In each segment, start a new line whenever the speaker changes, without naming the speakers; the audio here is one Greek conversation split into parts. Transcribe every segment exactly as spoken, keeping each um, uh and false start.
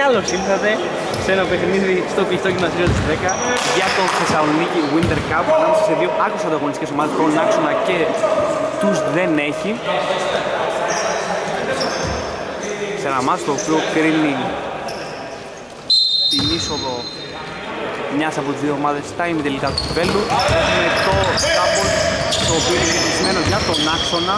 Καλώς ήλθατε σε ένα παιχνίδι στο κλειστό γυμναστήριο της δέκα για τον Θεσσαλονίκη Winter Cup ανάμεσα σε δύο άκρως ανταγωνιστικές ομάδες, τον Άξονα και τους δεν έχει. Σε ένα μάτς το οποίο κρίνει την είσοδο μιας από τις δύο ομάδες στα ημιτελικά του κυπέλλου. Έχουμε το double το οποίο είναι κλεισμένο για τον Άξονα.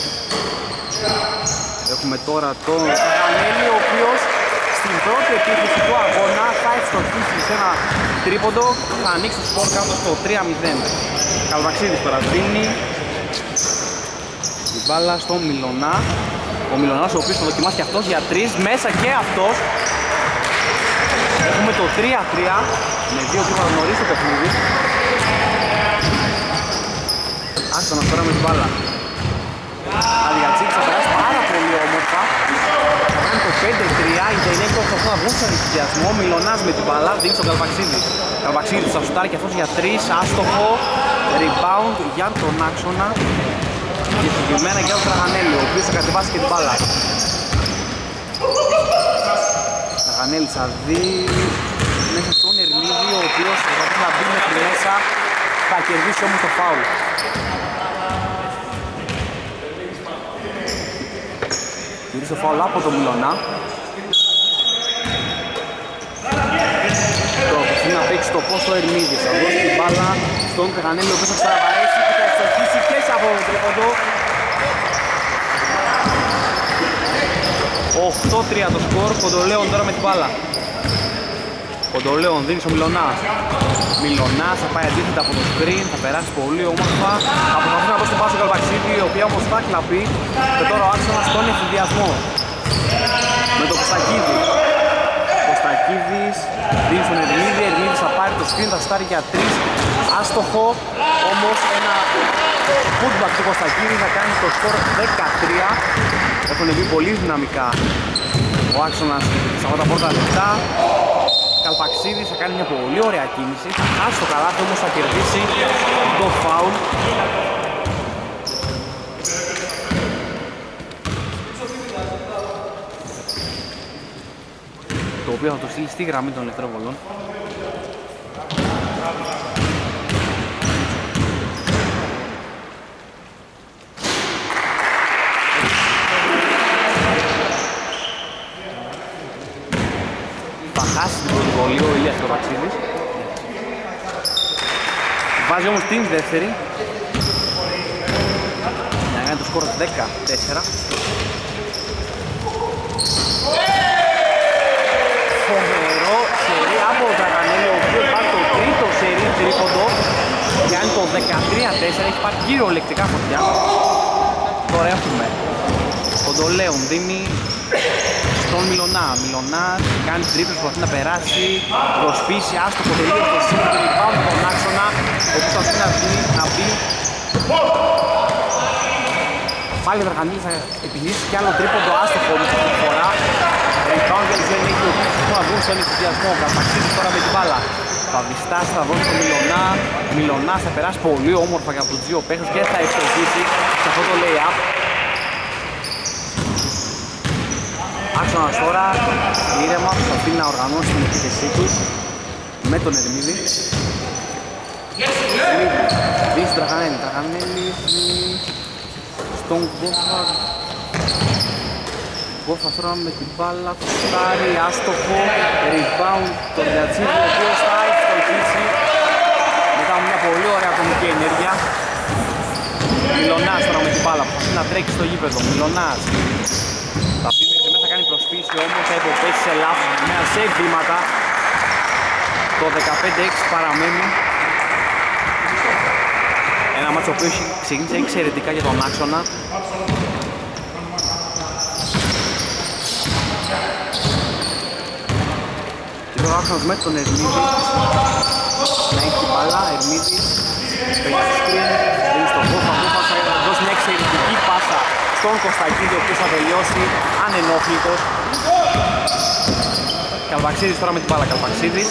Έχουμε τώρα τον Κανέλη, ο οποίος στην πρώτη επίθεση του αγώνα θα ευστοχίσει σε ένα τρίποντο, θα ανοίξει το σκορ κάτω στο τρία μηδέν. Καλβαξίδης τώρα δίνει την μπάλα στο Μιλωνά. Ο Μιλωνάς ο οποίος θα δοκιμάσει και αυτός για τρεις, μέσα και αυτός. Έχουμε το τρία τρία με δύο τρίματα νωρίς το παιχνίδι. Άξονας τώρα με την μπάλα. Αδιατσίκης θα περάσει πάρα πολύ όμορφα. Θα κάνει το πέντε τρία, οι Γενέκοι προσπαθούν να βγουν στον ενθουσιασμό. Μιλωνάς με την μπάλα, δίνει στον Καλβαξίδη. Καλβαξίδης θα σουτάρει και αυτός για τρεις, άστοχο. Rebound για τον Άξονα. Και συγκεκριμένα για τον Τραγανέλη, ο οποίος θα κατεβάσει και την μπάλα. Τραγανέλης θα δει μέσα στον Ερμίδη, ο οποίος θα πρέπει να μπει μέχρι μέσα. Θα κερδίσει όμως το φάουλ. Κερδίσει το φάουλ από τον Μιλωνά. Το θέλει να παίξει το πόσο ο Ερμίδης. Θα δώσει την μπάλα στον Τραγανέλη, ο οποίος θα ξαβαρέσει και θα εξοχίσει και σε από τον τρίποντο. οκτώ τρία το σκορ, Κοντολέον τώρα με την μπάλα. Κοντολέον δίνει στο Μιλωνά. Μιλωνάς θα πάει αντίθετα από το screen, θα περάσει πολύ όμορφα. Αποφασίζει να δώσει την πάση στο Καλβαξίδη, η οποία όμως θα κλαπεί. Και τώρα ο Άξονας στον εφηδιασμό. Με το Κωστακίδη. Κωστακίδης δίνει στον Ερμίδη, Ερμίδης θα πάρει το screen, θα στάρει για τρεις. Άστοχο, όμως ένα footback του Κωστακίδη θα κάνει το σκορ δεκατρία. Έχουν βγει πολύ δυναμικά ο Άξονας σε αυτά τα πρώτα λεπτά. Καλπαξίδης θα κάνει μια πολύ ωραία κίνηση. Άς το καλάθι όμως θα κερδίσει το φάουλ. Το οποίο θα το στείλει στη γραμμή των ελευθερών βολών. Χάσει την πρώτη βολή ο Ηλίας Καλβαξίδης. Βάζει όμως την δεύτερη για να κάνει το σκορ δέκα τέσσερα. Φοβερό σερί από τον Τραγανέλη, ο οποίος πάρει το τρίτο σερί τρίποντο και κάνει το δεκατρία τέσσερα, έχει πάρει κυριολεκτικά φωτιά. Τώρα έχουμε Κοντολέον δίνει στον Μιλωνά. Μιλωνάς κάνει τρίπλες, προσπαθεί να περάσει, προσπίσει, άστοχο τελείως το σύγκρι, rebound τον Άξονα, ο οποίος θα να βγει, να μπει. Πάλι ο Δραχανίλης θα επιχειρήσει κι άλλο τρίποντο, άστοχο με την φορά. Rebound για τους δεν έχει, ο οποίος θα βγουν στον ενθουσιασμό, Καλπαξίδης τώρα με την μπάλα. Θα διστάσει, θα δώσει τον Μιλωνά. Μιλωνάς θα περάσει πολύ όμορφα για τους δύο παίχτες και θα ευστοχίσει σε αυτό το lay-up. Άξονας τώρα ήρεμα προσπαθεί να οργανώσει την επίθεσή του με τον Ερμίδη. Δίνει στον Τραγανέλη, Τραγανέλη στον Γκόφα. Γκόφα τώρα με την μπάλα, το στάρι, άστοχο, rebound τον Διατσίδη, ο οποίος θα ευστοχίσει μετά από μια πολύ ωραία ατομική ενέργεια. Μιλωνάς τώρα με την μπάλα, προσπαθεί να τρέξει στο γήπεδο, Μιλωνάς. Θα πει μέχρι μέσα, κάνει προσπίση όμως, θα υποπέσει σε λάθος μέσα σε βήματα. Το δεκαπέντε έξι παραμένει. Ένα μάτσο που ξεκίνησε εξαιρετικά για τον Άξονα. Και τώρα ο Άξονας με τον Ερμίδη. Να έχει την μπάλα, Ερμίδη. Παίρνει στο screen, δίνει στον Κόφα, Κόφα θα δώσει μια εξαιρετική πάσα στον Κωστακίδη, ο οποίος θα τελειώσει ανενόχλητος. Καλβαξίδης τώρα με την μπάλα, Καλβαξίδης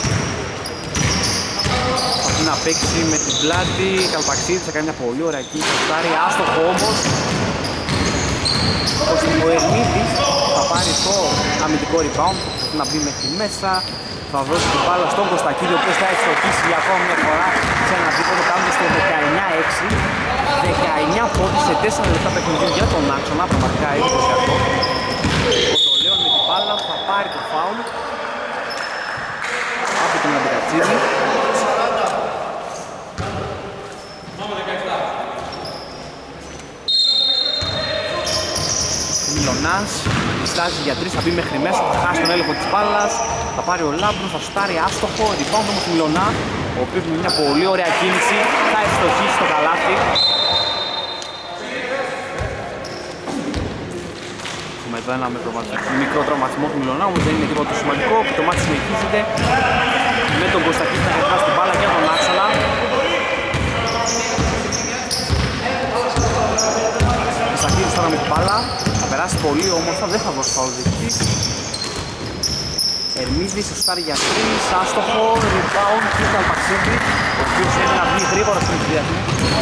θα να παίξει με την πλάτη. Καλβαξίδης θα κάνει μια πολύ ωραία κίνηση, άστοχο όμως. Ο Ερμίδης θα πάρει το αμυντικό rebound, θα να μπει μέχρι μέσα. Θα δώσει την μπάλα στον Κωστακίδη, ο οποίος θα εξορκίσει για ακόμα μια φορά σε ένα δίποτο, κάνοντας το δεκαεννιά έξι. δεκαεννιά πόντους σε τέσσερα λεπτά παιχνιδιού για τον άξονα, πραγματικά εντυπωσιακό. Ο Κοντολέων με την μπάλα θα πάρει το φάουλ από τον Αντικατσίδη. Μιλωνάς, διστάζει για τρεις, θα μπει μέχρι μέσα, θα χάσει τον έλεγχο της μπάλας. Θα πάρει ο Λάμπρου, θα σουτάρει άστοχο, rebound όμως του Μιλωνά, ο οποίος με μια πολύ ωραία κίνηση θα ευστοχίσει το καλάθι. Έχουμε εδώ ένα μικρό τραυματισμό του Μιλωνά, όμως δεν είναι τίποτα το σημαντικό, και το μάτι συνεχίζεται με τον Κωστακίδη να κατεβάσει την μπάλα για τον άξονα. Κωστακίδης τώρα με την μπάλα, θα περάσει πολύ όμορφα, δεν θα δώσει φάουλ διαιτητής. Ερμίδης, ο Στάρι για τρεις, άστοχο, rebound και ο Καλπαξίδη, ο οποίος θέλει να βγει γρήγορα στην ευδιασμό.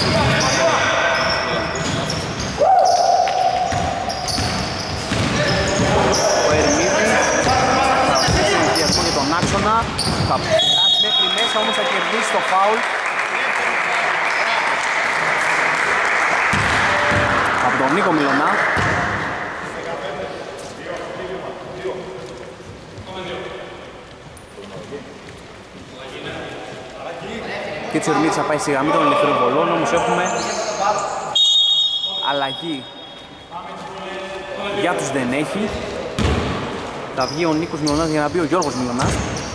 Ο Ερμίδης θα βγει στην ευδιασμό για τον άξονα, θα περάσει μέχρι μέσα, όμως θα κερδίσει το φάουλ. Από τον Νίκο Μιλωνά. Και έτσι ο Ερμίδης θα πάει στη γραμμή των ελευθερών βολών, όμως έχουμε αλλαγή για τους δεν έχει. Θα βγει ο Νίκος Μιλωνάς για να μπει ο Γιώργος Μιλωνάς.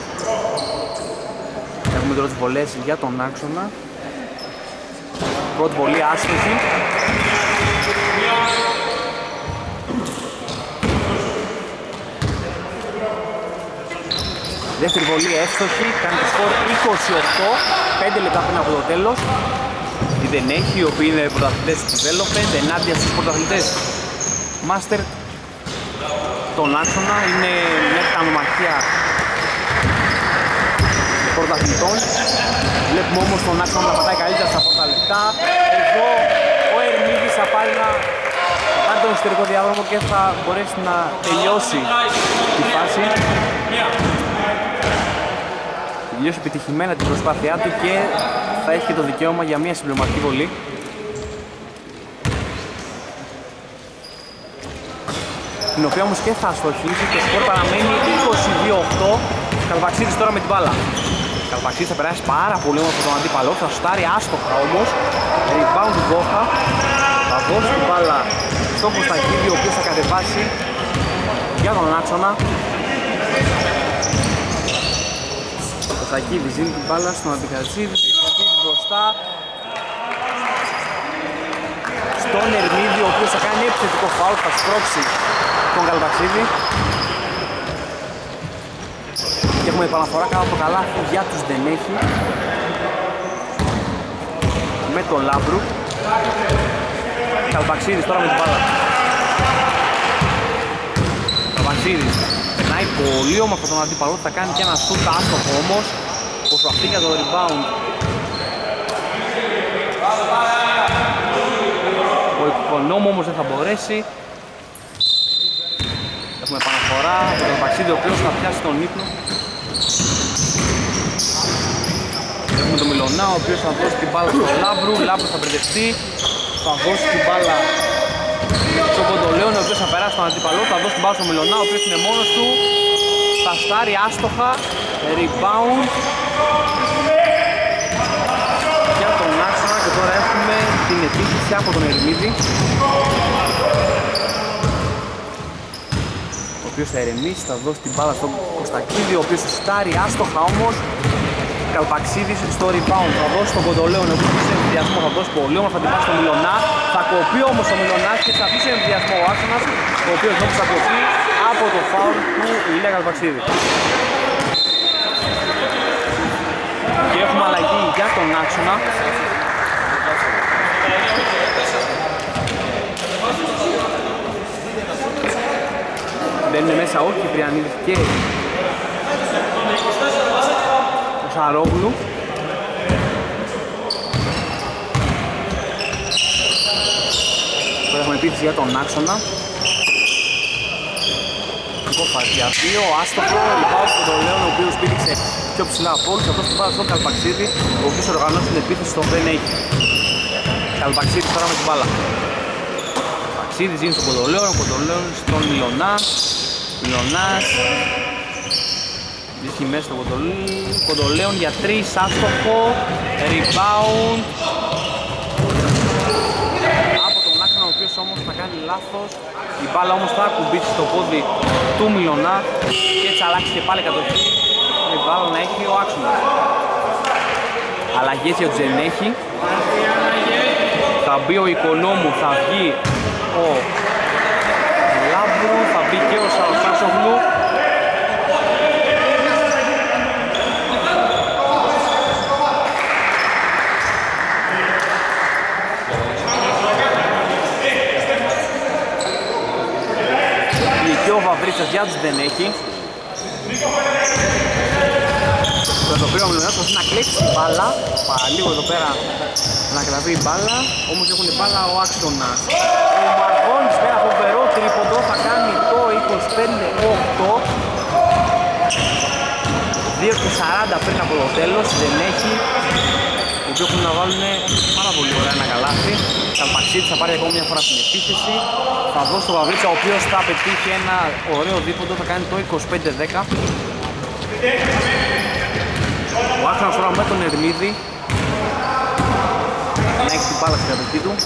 Έχουμε τώρα τις βολές για τον άξονα. Πρώτη βολή άσχεση. Δεύτερη βολή εύστοχη, κάνει το σκορ είκοσι οκτώ, πέντε λεπτά πριν από το τέλος. Η δεν έχει, οι οποίοι είναι πρωταθλητές του Development, ενάντια στους πρωταθλητές Master τον άξονα, είναι μια κανομαχία πρωταθλητών. Βλέπουμε όμως τον άξονα να πατάει καλύτερα στα πρώτα λεπτά. Εδώ ο Ερμίδης θα πάρει να πάρει τον εσωτερικό διάδρομο και θα μπορέσει να τελειώσει τη φάση. Τελειώσει επιτυχημένα την προσπάθειά του και θα έχει και το δικαίωμα για μια συμπληρωματική βολή. Την οποία όμως και θα αστοχίσει και το σκορ παραμένει είκοσι δύο οκτώ. Καλπαξίδης τώρα με την μπάλα. Καλπαξίδης θα περάσει πάρα πολύ όμως από τον αντίπαλο, θα σουτάρει άστοχα όμως. Rebound του Γκόχα. Θα δώσει την μπάλα στον Κωστακίδη, ο οποίος θα κατεβάσει για τον άξονα. Κωστακίδης δίνει την μπάλα στον Αντικατσίδη, Κωστακίδης μπροστά στον Ερμίδη, ο οποίος θα κάνει επιθετικό φάουλ, θα σπρώξει τον Καλπαξίδη. Και έχουμε επαναφορά κάτω από το καλάθι για τους δεν έχει με τον Λάμπρου. Καλπαξίδης τώρα με την μπάλα. Καλπαξίδης περνάει πολύ όμορφα τον αντίπαλο, θα κάνει και ένα σούτ άστοχο όμως. Προσπαθεί για το rebound ο Οικονόμου, όμως δεν θα μπορέσει. Έχουμε επαναφορά από τον Καλπαξίδη, ο οποίος θα πιάσει τον ύπνο. Έχουμε τον Μιλωνά, ο οποίος θα δώσει την μπάλα στον Λάμπρου. Λάμπρου θα μπερδευτεί, θα δώσει την μπάλα στον Κοντολέων, ο οποίος θα περάσει τον αντίπαλο. Θα δώσει την μπάλα στον Μιλωνά, ο οποίος είναι μόνος του. Θα στάρει άστοχα, rebound για τον άξονα. Και τώρα έχουμε την επίθεση από τον Ερμίδη, ο οποίος θα ερεμίσει, θα δώσει την μπάλα στον Κωστακίδη, ο οποίος θα στάρει άστοχα όμως. Καλπαξίδης στο rebound, θα δώσει τον Κοντολέων, ο οποίος είναι σε ενδιασμό, θα δώσει πολύ όμως, θα την πάει στον Μιλωνά. Θα κοπεί όμως ο Μιλωνάς και θα αφήσει ενδιασμό ο άξονας, ο οποίος όμως θα κοπεί από το φάουλ του Ηλία Καλπαξίδη. Και έχουμε αλλαγή για τον άξονα. Μπαίνουν μέσα όχι οι Πριανίδης και ο Σαρόγλου. Τώρα έχουμε επίθεση για τον άξονα. Κόφας για δύο, άστοχο, rebound του Κοντολέων, ο οποίος πήδηξε πιο ψηλά από όλους, αυτός την μπάλα στον Καλπαξίδη, ο οποίος οργανώσει την επίθεση στον δεν έχει. Καλπαξίδης τώρα με την μπάλα. Καλπαξίδης γίνει στον Κοντολέων, ο Κοντολέων στον Μιλωνά, Μιλωνάς βρίσκει μέσα στον Κοντολέων για τρεις, άστοχο, rebound από τον άξονα, ο οποίος όμως θα κάνει λάθος. Η μπάλα όμως θα κουμπίσει στο πόδι του Μιλωνά και έτσι αλλάξει και πάλι κατοχή. Η μπάλα να έχει ο άξονας. Αλλαγές για ο Τζενέχη. Θα μπει ο Οικονόμου, θα βγει ο Λάμπρου, θα μπει και ο Σαροσάσογλου. Και ο Βαβρίτσας για τους δεν έχει. Το οποίο ο Μιλωνάς προσπαθεί να κλέψει την μπάλα. Παραλίγο εδώ πέρα να κρατεί η μπάλα. Όμως έχουν την μπάλα ο άξονας. Ο Μαργώνης πέρα φοβερό τρίποντο θα κάνει το είκοσι πέντε οκτώ. δύο και σαράντα πριν από το τέλος. Δεν έχει. Οι οποίοι έχουν να βάλουν πάρα πολύ ωραία ένα καλάθι. Καλπαξίτης θα πάρει ακόμα μια φορά στην επίθεση. Θα δώσει το Βαβρίτσα, ο οποίος θα πετύχει ένα ωραίο δίποντο, θα κάνει το είκοσι πέντε δέκα. Ο άξονας τώρα με τον Ερμίδη να έχει την μπάλα στην κατοχή του.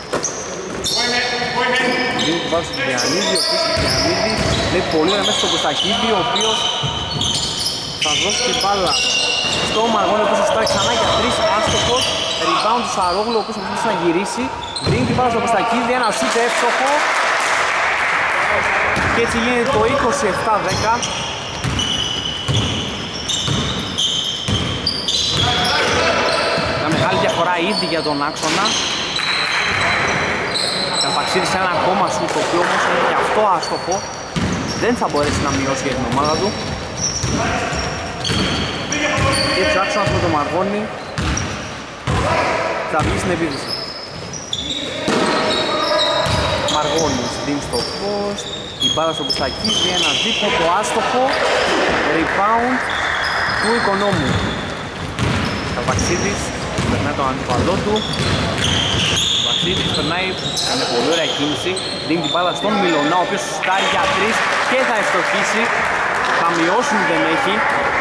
Δίνει την μπάλα στον Διανίδη, ο οποίος ο Διανίδης λέει πολύ ωραία μέσα στον Κωστακίδη, ο οποίος θα δώσει την μπάλα στο Μαργόνι, ο οποίος θα στάρει ξανά για τρεις, άστοχος. Rebound του Σαρόγλου, ο οποίος θα προσπαθήσει να γυρίσει. Δίνει την μπάλα στο Κωστακίδη, ένα σούτ εύστοχο. Και έτσι γίνεται το είκοσι επτά δέκα. Μια μεγάλη διαφορά ήδη για τον άξονα. Καλπαξίδης ένα ακόμα σούτ, το οποίο όμως είναι και αυτό άστοχο. Δεν θα μπορέσει να μειώσει για την ομάδα του. Και έτσι ο άξονας με τον Μαργόνι θα βγει στην επίθεση. Μαργόνης δίνει στο post, η μπάλα στο Κωστακίδη, ένα δίποτο άστοχο, rebound του Οικονόμου. Καλπαξίδης περνάει τον αντιπαλό του. Καλπαξίδης περνάει, είναι πολύ ωραία κίνηση, δίνει την μπάλα στον Μιλωνά, ο οποίος στάρει για τρεις και θα ευστοχίσει. Θα μειώσουν, δεν έχει.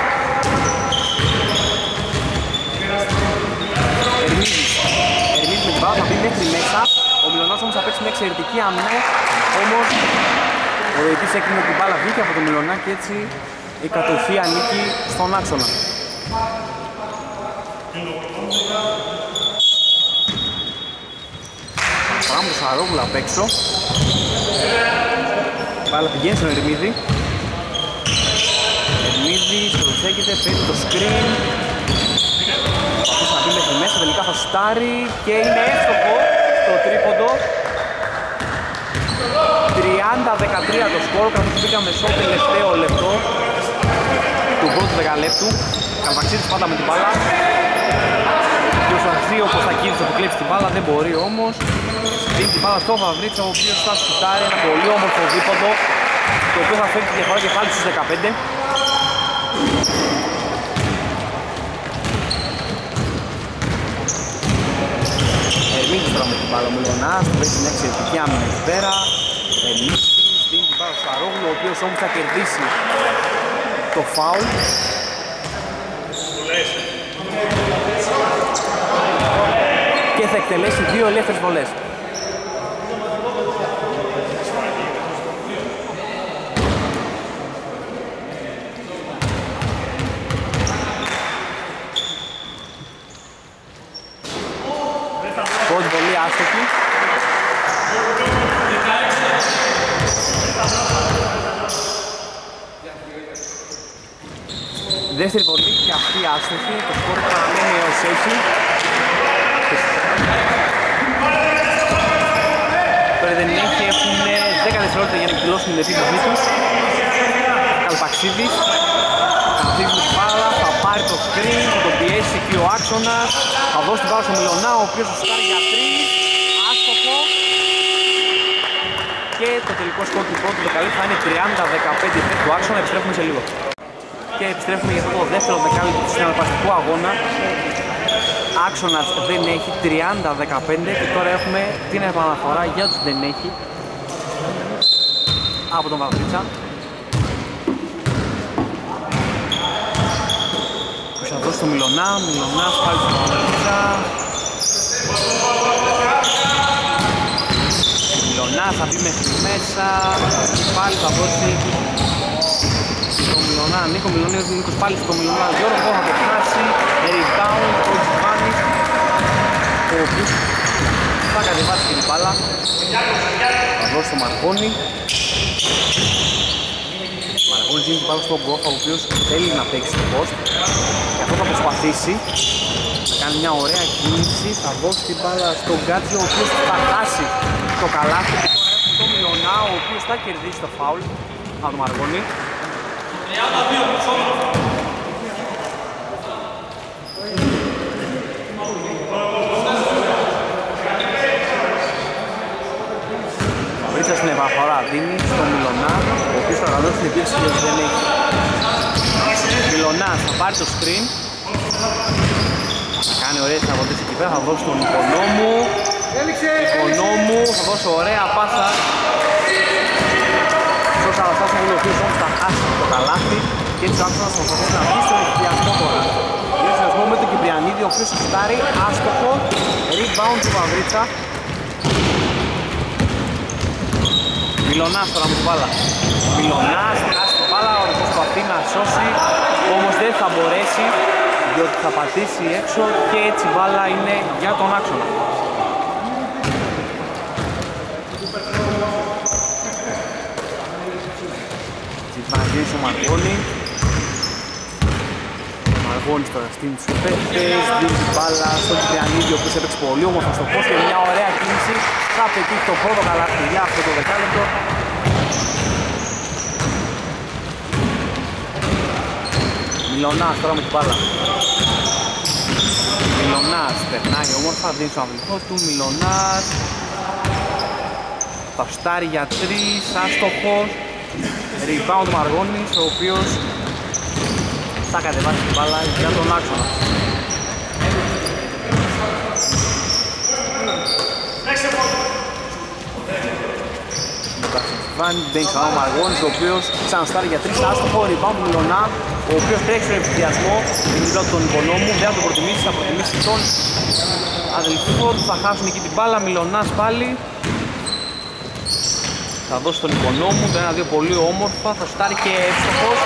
Ερμίδης, Ερμίδης με την μπάλα θα μπει μέχρι μέσα. Ο Μιλωνάς όμως θα παίξει μια εξαιρετική άμυνα, όμως ο διαιτητής έκρινε την μπάλα, βγήκε από τον Μιλωνά και έτσι η κατοχή ανήκει στον άξονα. Πάμε το Σαρόγλου απ' έξω. Η μπάλα πηγαίνει στον Ερμίδη. Ερμίδης προσέχεται, παίρνει το screen. Προσπαθείς να μπει μέχρι μέσα, τελικά θα στάρει και είναι εύστοχο το τρίποντο. τριάντα δεκατρία το σκορ, καθώς πήγαμε στο τελευταίο λεπτό του πρώτου δεκαλέπτου. Καλπαξίδης πάντα με την μπάλα. Και ο Σαρξί, ο Κωστακίδης θα κλέψει την μπάλα, δεν μπορεί όμως. Δίνει την μπάλα στο Βαβρίτσα, ο οποίος θα σουτάρει ένα πολύ όμορφο δίποντο, το οποίο θα φέρει τη διαφορά και πάλι στους δεκαπέντε. Ερμίδης τώρα με την μπάλα, ο Μιλωνάς που έχει μια εξαιρετική άμυνα εκεί πέρα. Ερμίδης δίνει την μπάλα στο Σαρόγλου, ο οποίος όμως θα κερδίσει το φάουλ. Και θα εκτελέσει δύο ελεύθερες βολές. Πρώτη βολή άστοχη. Δεύτερη βολή και αυτή άστοχη. Το σκορ παραμένει ως έχει. Τώρα δεν έχει, έχουν δέκα δευτερόλεπτα για να εκδηλώσουν την επίθεσή τους. Καλπαξίδης. Καλπαξίδης με την μπάλα, θα πάρει το screen, θα το πιέσει εκεί ο άξονας. Θα δώσει την μπάλα στο Μιλωνά, ο οποίος θα στάρει για τρεις. Άστοχο. και το τελικό σκορ του πρώτου δεκαλέπτου θα είναι τριάντα δεκαπέντε υπέρ του Άξονα. Επιστρέφουμε σε λίγο. Και επιστρέφουμε για αυτό το δεύτερο δεκάλεπτο του συναρπαστικού αγώνα. Άξονας δεν έχει τριάντα δεκαπέντε και τώρα έχουμε την επαναφορά για τους δεν έχει από τον Βαδρίτσα. Θα δώσει το Μιλωνά, Μιλωνάς πάλι στον Βαδρίτσα. Μιλωνάς θα μπει μέχρι μέσα, πάλι θα δώσει στο Μιλωνά, Νίκο Μιλωνίος, Νίκος πάλι στο Μιλωνά, Γιώργο θα το χάσει, rebound, ο Τζιβάνης, ο οποίος θα κατεβάσει την μπάλα, θα δώσει το Μαρκόνι. Μαρκόνι γίνει την μπάλα στον Γκόφα, ο οποίος θέλει να παίξει το post, και αυτό θα προσπαθήσει, θα κάνει μια ωραία κίνηση, θα δώσει την μπάλα στον Γκάτσι, ο οποίος θα χάσει το καλάθι, και τώρα έχουμε το Μιλωνά, ο οποίος θα κερδίσει το φάουλ από το Μαρκόνι. Βρίσκεται στην επαναφορά, δίνει στο Μιλωνά, ο οποίος θα καταδώσει την επίθεση και δεν έχει. Μιλωνάς θα πάρει το screen, θα κάνει ωραίες αγωνίες εκεί πέρα, θα δώσει τον Οικονόμου. Οικονόμου θα δώσει ωραία πάσα στο Σαραστάσογλου, ο οποίος όμως θα χάσει το καλάθι και έτσι ο Άξονας θα προσπαθήσει να βγει στον εκδιασμό τώρα. Είναι συνδυασμό με τον Κυπριανίδη, ο οποίος σουτάρει άστοχο, rebound του Βαβρίτσα. Μιλωνάς τώρα με την μπάλα. Μιλωνάς θα χάσει την μπάλα, ο οποίος προσπαθεί να σώσει, όμως δεν θα μπορέσει διότι θα πατήσει έξω και έτσι η μπάλα είναι για τον Άξονα. Τσιφανζής ο Μαρκόνι. Ο Μαρκόνις τώρα στείνει τους παίκτες, δίνει την μπάλα στον Κυπριανίδη, ο οποίος έπαιξε πολύ όμορφα στο post και μια ωραία κίνηση θα πετύχει το πρώτο καλάθι για αυτό το δεκάλεπτο. Μιλωνάς τώρα με την μπάλα. Μιλωνάς περνάει όμορφα, δίνει στον αμυντικό του. Μιλωνάς θα στάρει για τρεις, άστοχος. Rebound Μαργώνης, ο οποίος θα κατεβάσει την μπάλα για τον Άξονα. Δεν ξανά ο Μαργώνης, ο οποίος ξαναστάρει για τρεις, άστοχο. Rebound Μιλωνά, ο οποίος τρέχει στον ευθυδιασμό, την πλάτη τον Οικονόμου, δεν θα τον προτιμήσει, θα προτιμήσει τον αδελφό του, θα χάσουν εκεί την μπάλα. Μιλωνάς πάλι θα δώσει τον Οικονόμου, το ένα δύο πολύ όμορφα, θα στάρει και εύστοχος.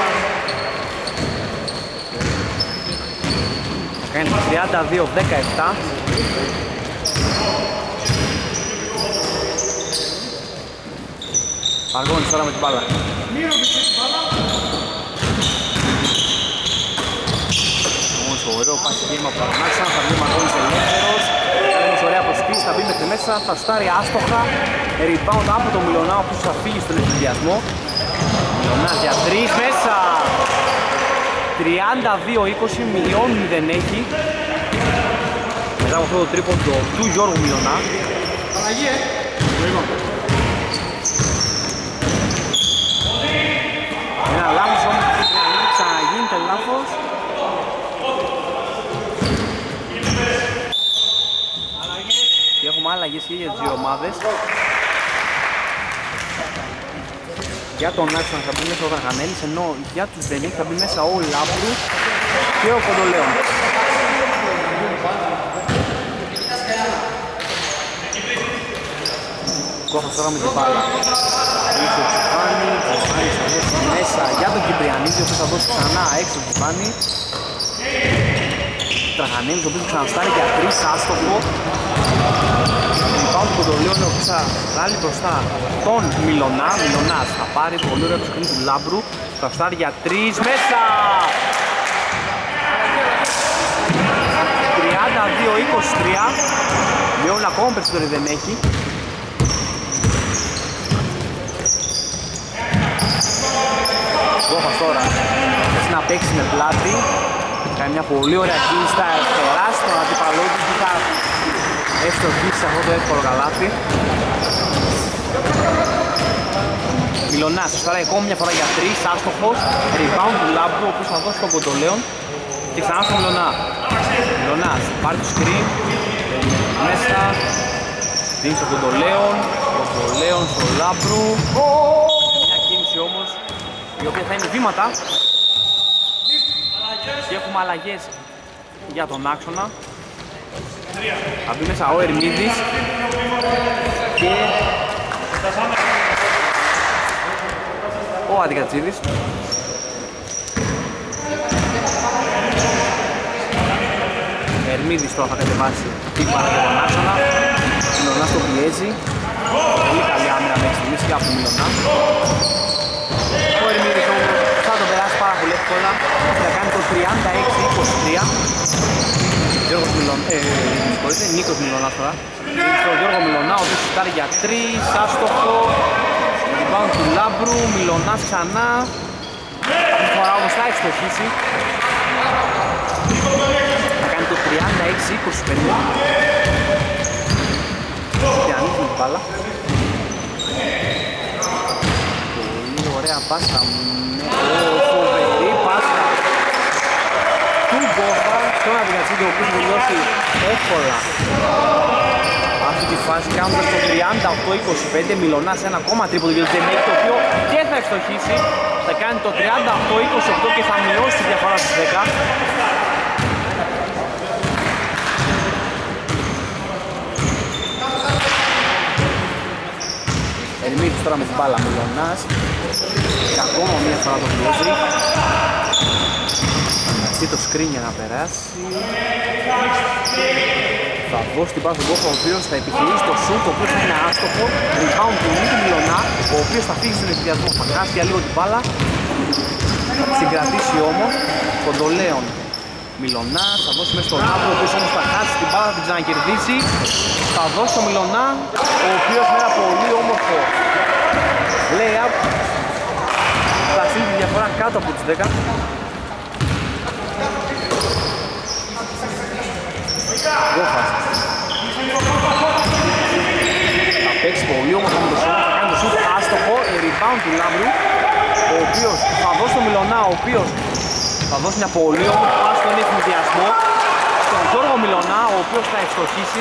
Θα κάνει τριάντα δύο δεκαεπτά. Αργώνης τώρα με την μπάλα. Όμως ωραίο πάση γύρμα από τον Άξονα, θα βγει ο Αργώνης ελεύθερος. Θα είναι ωραία προσκλήση, θα μπει μέχρι μέσα, θα στάρει άστοχα. Rebound από τον Μιλωνά, ο οποίος θα φύγει στον ευθυδιασμό. Μιλωνάς για τρεις μέσα. τριάντα δύο είκοσι, μειώνει δεν έχει. Μετά από αυτό το τρίποντο του Γιώργου Μιλωνά. Αλλαγή, ε! Ένα λάθος όμως που ξαναγίνει το λάθος. Και έχουμε αλλαγές και για τις δύο ομάδες. Για τον Άξονα θα μπει μέσα ο Δραγανέλης, ενώ για τους Δενίκ θα μπει μέσα ο Λάμπρου και ο Κοντολέων. Κόφας τώρα με την μπάλα. Ήρθε ο Τσιφάνη, ο Τσιφάνης θα δώσει μέσα για τον Κυπριανίδη, ο οποίος θα δώσει ξανά έξω τον Τσιφάνη. Τραχανέλης, ο οποίος ξαναστάρει για τρεις, άστοχο. Πάω του Κοντολέων, ο οποίος θα βγάλει μπροστά τον Μιλωνά. Μιλωνάς θα πάρει πολύ ωραίο το σκριν του Λάμπρου. Θα στάρει για τρεις, μέσα! τριάντα δύο είκοσι τρία. Λεόν ακόμα περισσότερο δεν έχει. Κόφας τώρα θες να παίξει με πλάτη. Κάνει μια πολύ ωραία κίνηση, θα περάσει τον αντίπαλό του και θα ευστοχίσει αυτό το εύκολο καλάθι. Μιλονάς, τώρα ακόμη μια φορά για τρεις, άστοχος. Rebound του Λάμπου, ο οποίος θα δώσει τον Κοντολέον. Και ξανά στο Μιλονά. Μιλονάς, πάρει το screen. Μέσα. Δίνει στον Κοντολέον. Κοντολέον στο Λάμπρου. Μια κίνηση όμως, η οποία θα είναι βήματα. Και έχουμε αλλαγές για τον άξονα. Θα μπει μέσα ο Ερμίδης και ο Αντικατσίδης. Ερμίδης τώρα θα κατεβάσει την μπάλα για τον άξονα. Μιλονάς το πιέζει. Πολύ καλή άμυνα μέχρι στιγμής και από τον Μιλονά. Ο Ερμίδης όμως θα το περάσει πάρα πολύ εύκολα. Θα κάνει το τριάντα έξι είκοσι τρία. Γιώργος Μιλονά, ε, συγχωρείτε, Νίκος Μιλονάς τώρα. Στο Γιώργο Μιλονά, ο οποίος σουτάρει για τρεις, άστοχο. Rebound του Λάμπρου, Μιλονάς ξανά. Αυτή τη φορά όμως θα εξτοχίσει. Θα κάνει το τριάντα έξι είκοσι πέντε. Και ανοίγει την μπάλα. Πολύ ωραία πάσα. Φοβερή πάσα του Γκόφα στον Αντικατσίδη, ο οποίος τελειώσει εύκολα αυτή τη φάση, κάνοντας το τριάντα οκτώ είκοσι πέντε. Μιλονάς ένα ακόμα τρίποντο για το Τζενέκ, το οποίο και θα ευστοχίσει. Θα κάνει το τριάντα οκτώ είκοσι οκτώ και θα μειώσει τη διαφορά στις δέκα. Ερμίδης τώρα με την μπάλα, Μιλονάς. Και ακόμα μία φορά το πιέζει. Θα το screen για να περάσει. Θα δώσει την μπάλα στον Κόφα, ο οποίος θα επιχειρήσει το σουτ, ο οποίος θα είναι άστοχο. Rebound του Νίκου Μιλονά, ο οποίος θα φύγει στον ενθουσιασμό. Θα χάσει για λίγο την μπάλα. Θα την συγκρατήσει όμως. Κοντολέον. Μιλονάς, θα δώσει μέσα στον Λάμπρο, ο οποίος όμως θα χάσει την μπάλα, θα την ξανακερδίσει. Θα δώσει τον Μιλονά, ο οποίος με ένα πολύ όμορφο lay-up θα στείλει τη διαφορά κάτω από τις δέκα. Γκόφας. Θα παίξει πολύ όμορφα με το σώμα, θα κάνει το σούτ άστοχο, rebound του Λάμπρου, ο οποίος θα δώσει τον Μιλονά, ο οποίος θα δώσει μια πολύ όμορφη πάση στον ευθυνδιασμό στον Γιώργο Μιλονά, ο οποίος θα ευστοχίσει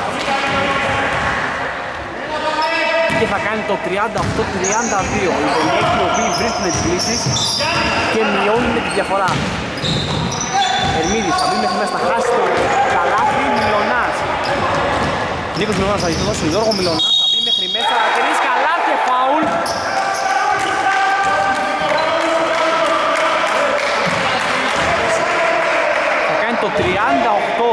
και θα κάνει το τριάντα οκτώ τριάντα δύο. Οι Βελγέκοι οι οποίοι βρίσκουν τις λύσεις και μειώνουν τη διαφορά. Ερμίδης θα μπει μέχρι μέσα, θα χάσει το καλάθι. Μιλονάς. Νίκος Μιλονάς θα δώσει τον Γιώργο Μιλονά, θα μπει μέχρι μέσα, θα κερδίσει καλά και φάουλ. Θα κάνει το τριάντα οκτώ.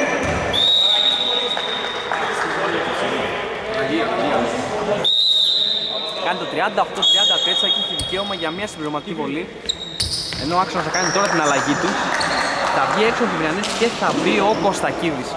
Κάνει το τριάντα οκτώ τριάντα τέσσερα και έχει δικαίωμα για μια συμπληρωματική βολή. Ενώ ο άξονας θα κάνει τώρα την αλλαγή του. Θα βγει έξω ο Κυπριανής και θα μπει ο Κωστακίδης.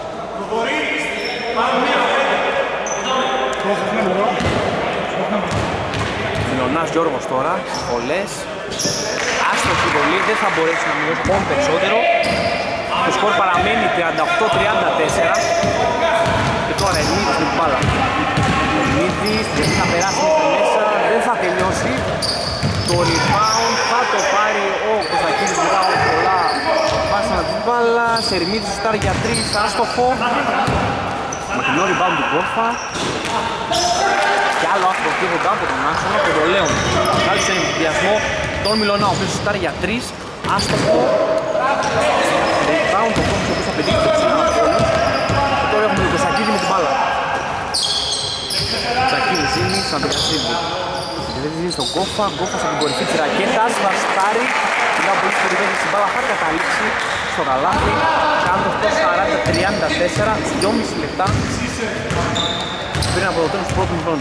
Μιλονάς Γιώργος τώρα, πολλές. Άστοχη βολή, δεν θα μπορέσει να μειώσει ακόμη περισσότερο. Το σκορ παραμένει τριάντα οκτώ τριάντα τέσσερα. Και τώρα Ερμίδης με την μπάλα. Ερμίδης πρέπει να περάσει μέχρι μέσα, δεν θα τελειώσει. Το rebound θα το πάρει ο Κωστακίδης μετά από πολλά πάσανα της μπάλας. Ερμίδης σουτάρει για τρεις, άστοχο. Μακρινό rebound του Γκόρφα. Και άλλο άστοχο τίποτα από τον άξονα και το Λέον. Βγάλει σε ενθουσιασμό τον Μιλονά, ο οποίος σουτάρει για τρεις, άστοχο. Rebound ο Γκόρφας, ο οποίος θα πετύχει το ψήμα από όλους. Και τώρα έχουμε τον Κωστακίδη με την μπάλα. Κωστακίδης είναι σαν το Κασίδη. Δεν δίνει στον Γκόφα, Γκόφας από την κορυφή της ρακέτας, θα στάρει. Μετά από τις περιπέτειες στην μπάλα θα καταλήξει στο καλάθι, κάνοντας το σαράντα τριάντα τέσσερα στις δυόμισι λεπτά πριν από το τέλος του πρώτου χρόνου.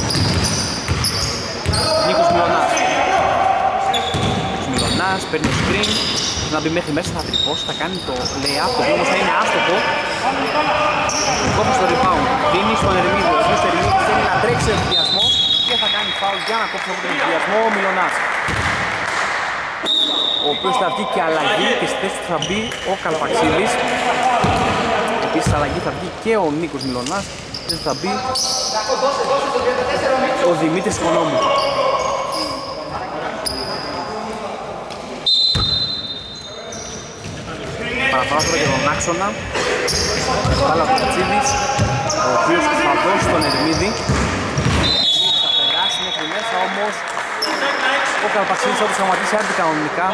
Νίκος Μιλονάς. Νίκος Μιλονάς παίρνει το screen, να μπει μέχρι μέσα, θα τρυπώσει, θα κάνει το lay-up, το οποίο όμως θα είναι άστοχο. Ο Γκόφας στο rebound, δίνει στον Ερμίδη, ο οποίος Ερμίδης θέλει να τρέξει σε ενθουσιασμό και θα κάνει φάουλ για να κόψει από τον ενθουσιασμό ο Μιλονάς, ο οποίος θα βγει και αλλαγή και στη θέση του θα μπει ο Καλπαξίδης. Επίσης αλλαγή θα βγει και ο Νίκος Μιλονάς και θα μπει ο Δημήτρης Οικονόμου. επαναφορά τώρα για τον άξονα. Πάλα του Κατσίδης, ο οποίος θα δώσει τον Ερμίδη. Θα περάσει μέχρι μέσα, όμως ο Καλπαξίδης θα το σταματήσει άντι κανονικά.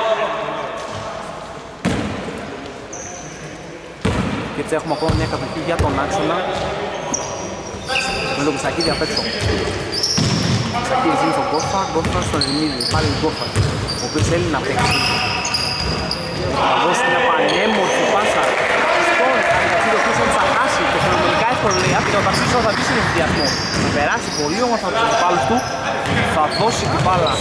Και έτσι έχουμε ακόμα μια κατοχή για τον άξονα. Με τον Κωστακίδη απ' έξω. Κωστακίδης είναι στον Κώστα, Κώστα στον Ερμίδη. Πάλι ο Κώστας, ο οποίος θέλει να παίξει. Θα δώσει μια πανέμορφη πάσα στον Καλπαξίδη, ο οποίος όμως θα χάσει και φαινομενικά εύκολο λέει και ο Ταξίδης θα δει στον ενθουσιασμό. Θα περάσει πολύ όμορφα από τους αντιπάλους του, θα δώσει την μπάλα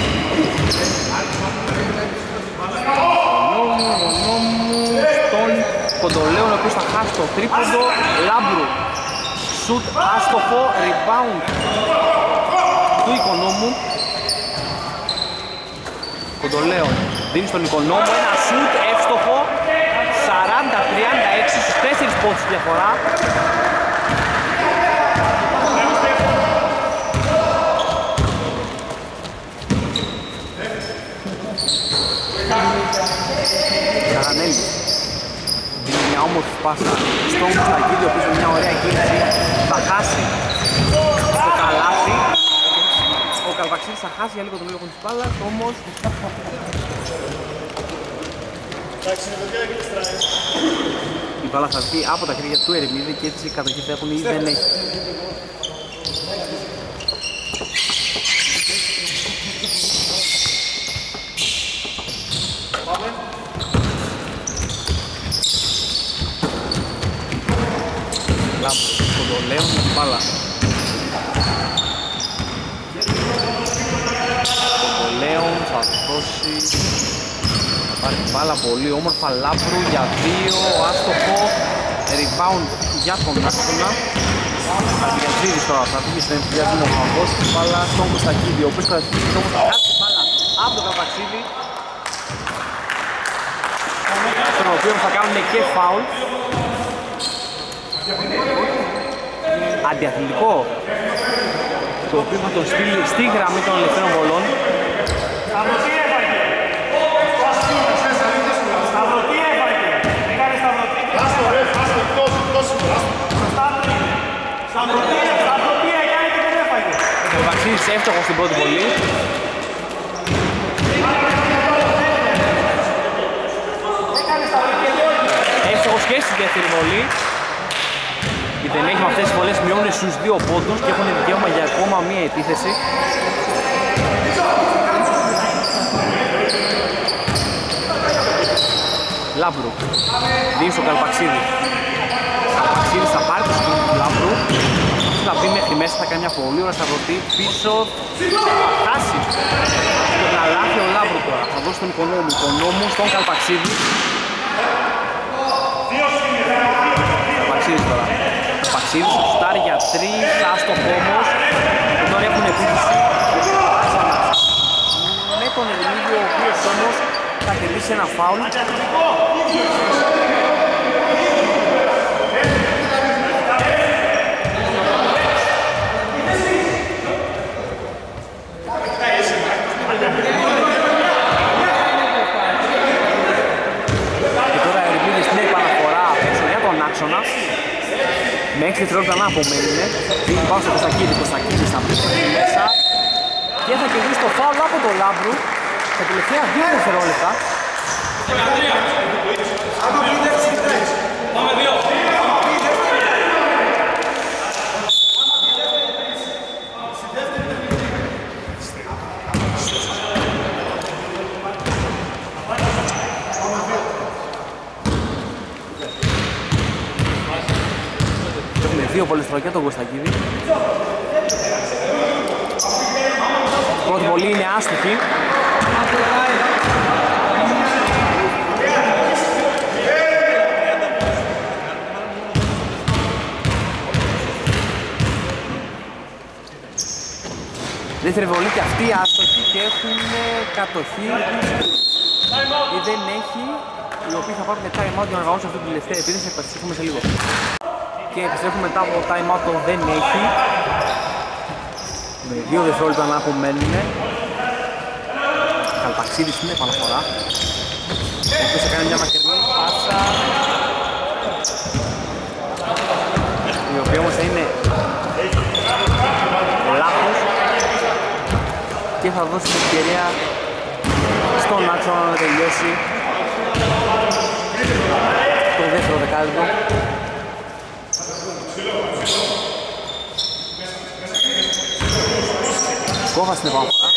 στον Κοντολέον, ο οποίος θα χάσει το τρίποντο. Λάμπρου, σουτ άστοχο, rebound του Οικονόμου. Κοντολέον δίνει στον Οικονόμου ένα σουτ εύστοχο, σαράντα τριάντα έξι στους τέσσερις πόντους διαφορά. Καρανέλη δίνει μια όμορφη πάσα στον Κωστακίδη, ο οποίος με μια ωραία κίνηση θα χάσει στο καλάθι. Ο Καλπαξίδης θα χάσει για λίγο τον λόγο της μπάλας, όμως η μπάλα θα βγει από τα χέρια του Ερμίδη και έτσι η κατοχή θα έχουν ή δεν έχει. Κοντολέον με την μπάλα. Κοντολέον θα δώσει, θα πάρει την μπάλα πολύ όμορφα. Λάμπρου για δύο, άστοχο, rebound για τον άξονα. Αντιγιαζίδης τώρα θα βγει στον ενθουσιασμό, θα δώσει την μπάλα στον Κωστακίδη, ο οποίος κρατήσει όμως θα χάσει την μπάλα από τον Καλπαξίδη, στον οποίο θα κάνουν και φάουλ. Αντιαθλητικό, το οποίο θα τον στείλει στη γραμμή των ελευθέρων βολών.
Σταυρωτή έφαγε! Σταυρωτή έφαγε! Έκανε σταυρωτή! Άστο ρε, άστο, τόσο, τόσο, σταυρωτή, σταυρωτή έκανε και δεν έφαγε!
Ο Βαξίδης εύστοχος στην πρώτη βολή. Εύστοχος και στη δεύτερη βολή. Και δεν έχει με αυτές τις βολές, μειώνει στους δύο πόντους και έχουν δικαίωμα για ακόμα μία επίθεση. Λάμπρου δίνει στον Καλπαξίδη. Καλπαξίδης θα πάρει το σκηνή του Λάμπρου, θα μπει μέχρι μέσα, θα κάνει μια πολύ ωραία σταυρωτή πίσω, θα χάσει τον καλάθι ο Λάμπρου τώρα, θα δώσει τον Οικονόμου, Οικονόμου στον Καλπαξίδη. Καλπαξίδης τώρα, Καλπαξίδης θα φτάρει για τρεις, άστοχο όμως, τώρα έχουν επίθεση με τον Ερμίδη, ο οποίος όμως θα κερδίσει ένα φάουλ. Και τώρα ο Ερμίδης στην επαναφορά έξω για τον άξονα. Με έξι δευτερόλεπτα να απομένουνε. Δίνει πάνω στο Κωστακίδη, Κωστακίδης θα μπει μέσα και θα κερδίσει το φάουλ από τον Λάμπρου στα τελευταία δύο δευτερόλεπτα. Πάμε δύο. Έχουμε δύο βολές τώρα και τον Κωστακίδη. Πρώτη βολή είναι άστοχη. Δεύτερη βολή και αυτή άστοχη και έχουν κατοχή ή δεν έχει, οι οποίοι θα πάρουν time out για να οργανώσουν αυτή την τελευταία επίθεση. Επιστρέφουμε σε λίγο. Και επιστρέφουμε μετά από το time out, το δεν έχει. Με δύο δευτερόλεπτα να απομένουν. Καλπαξίδης στην επαναφορά, ο οποίος θα κάνει μια μακρινή πάση μέσα, η οποία όμως είναι λάθος και θα δώσει την ευκαιρία στον άξονα να τελειώσει το δεύτερο δεκάλεπτο. Κόβα στην επαναφορά.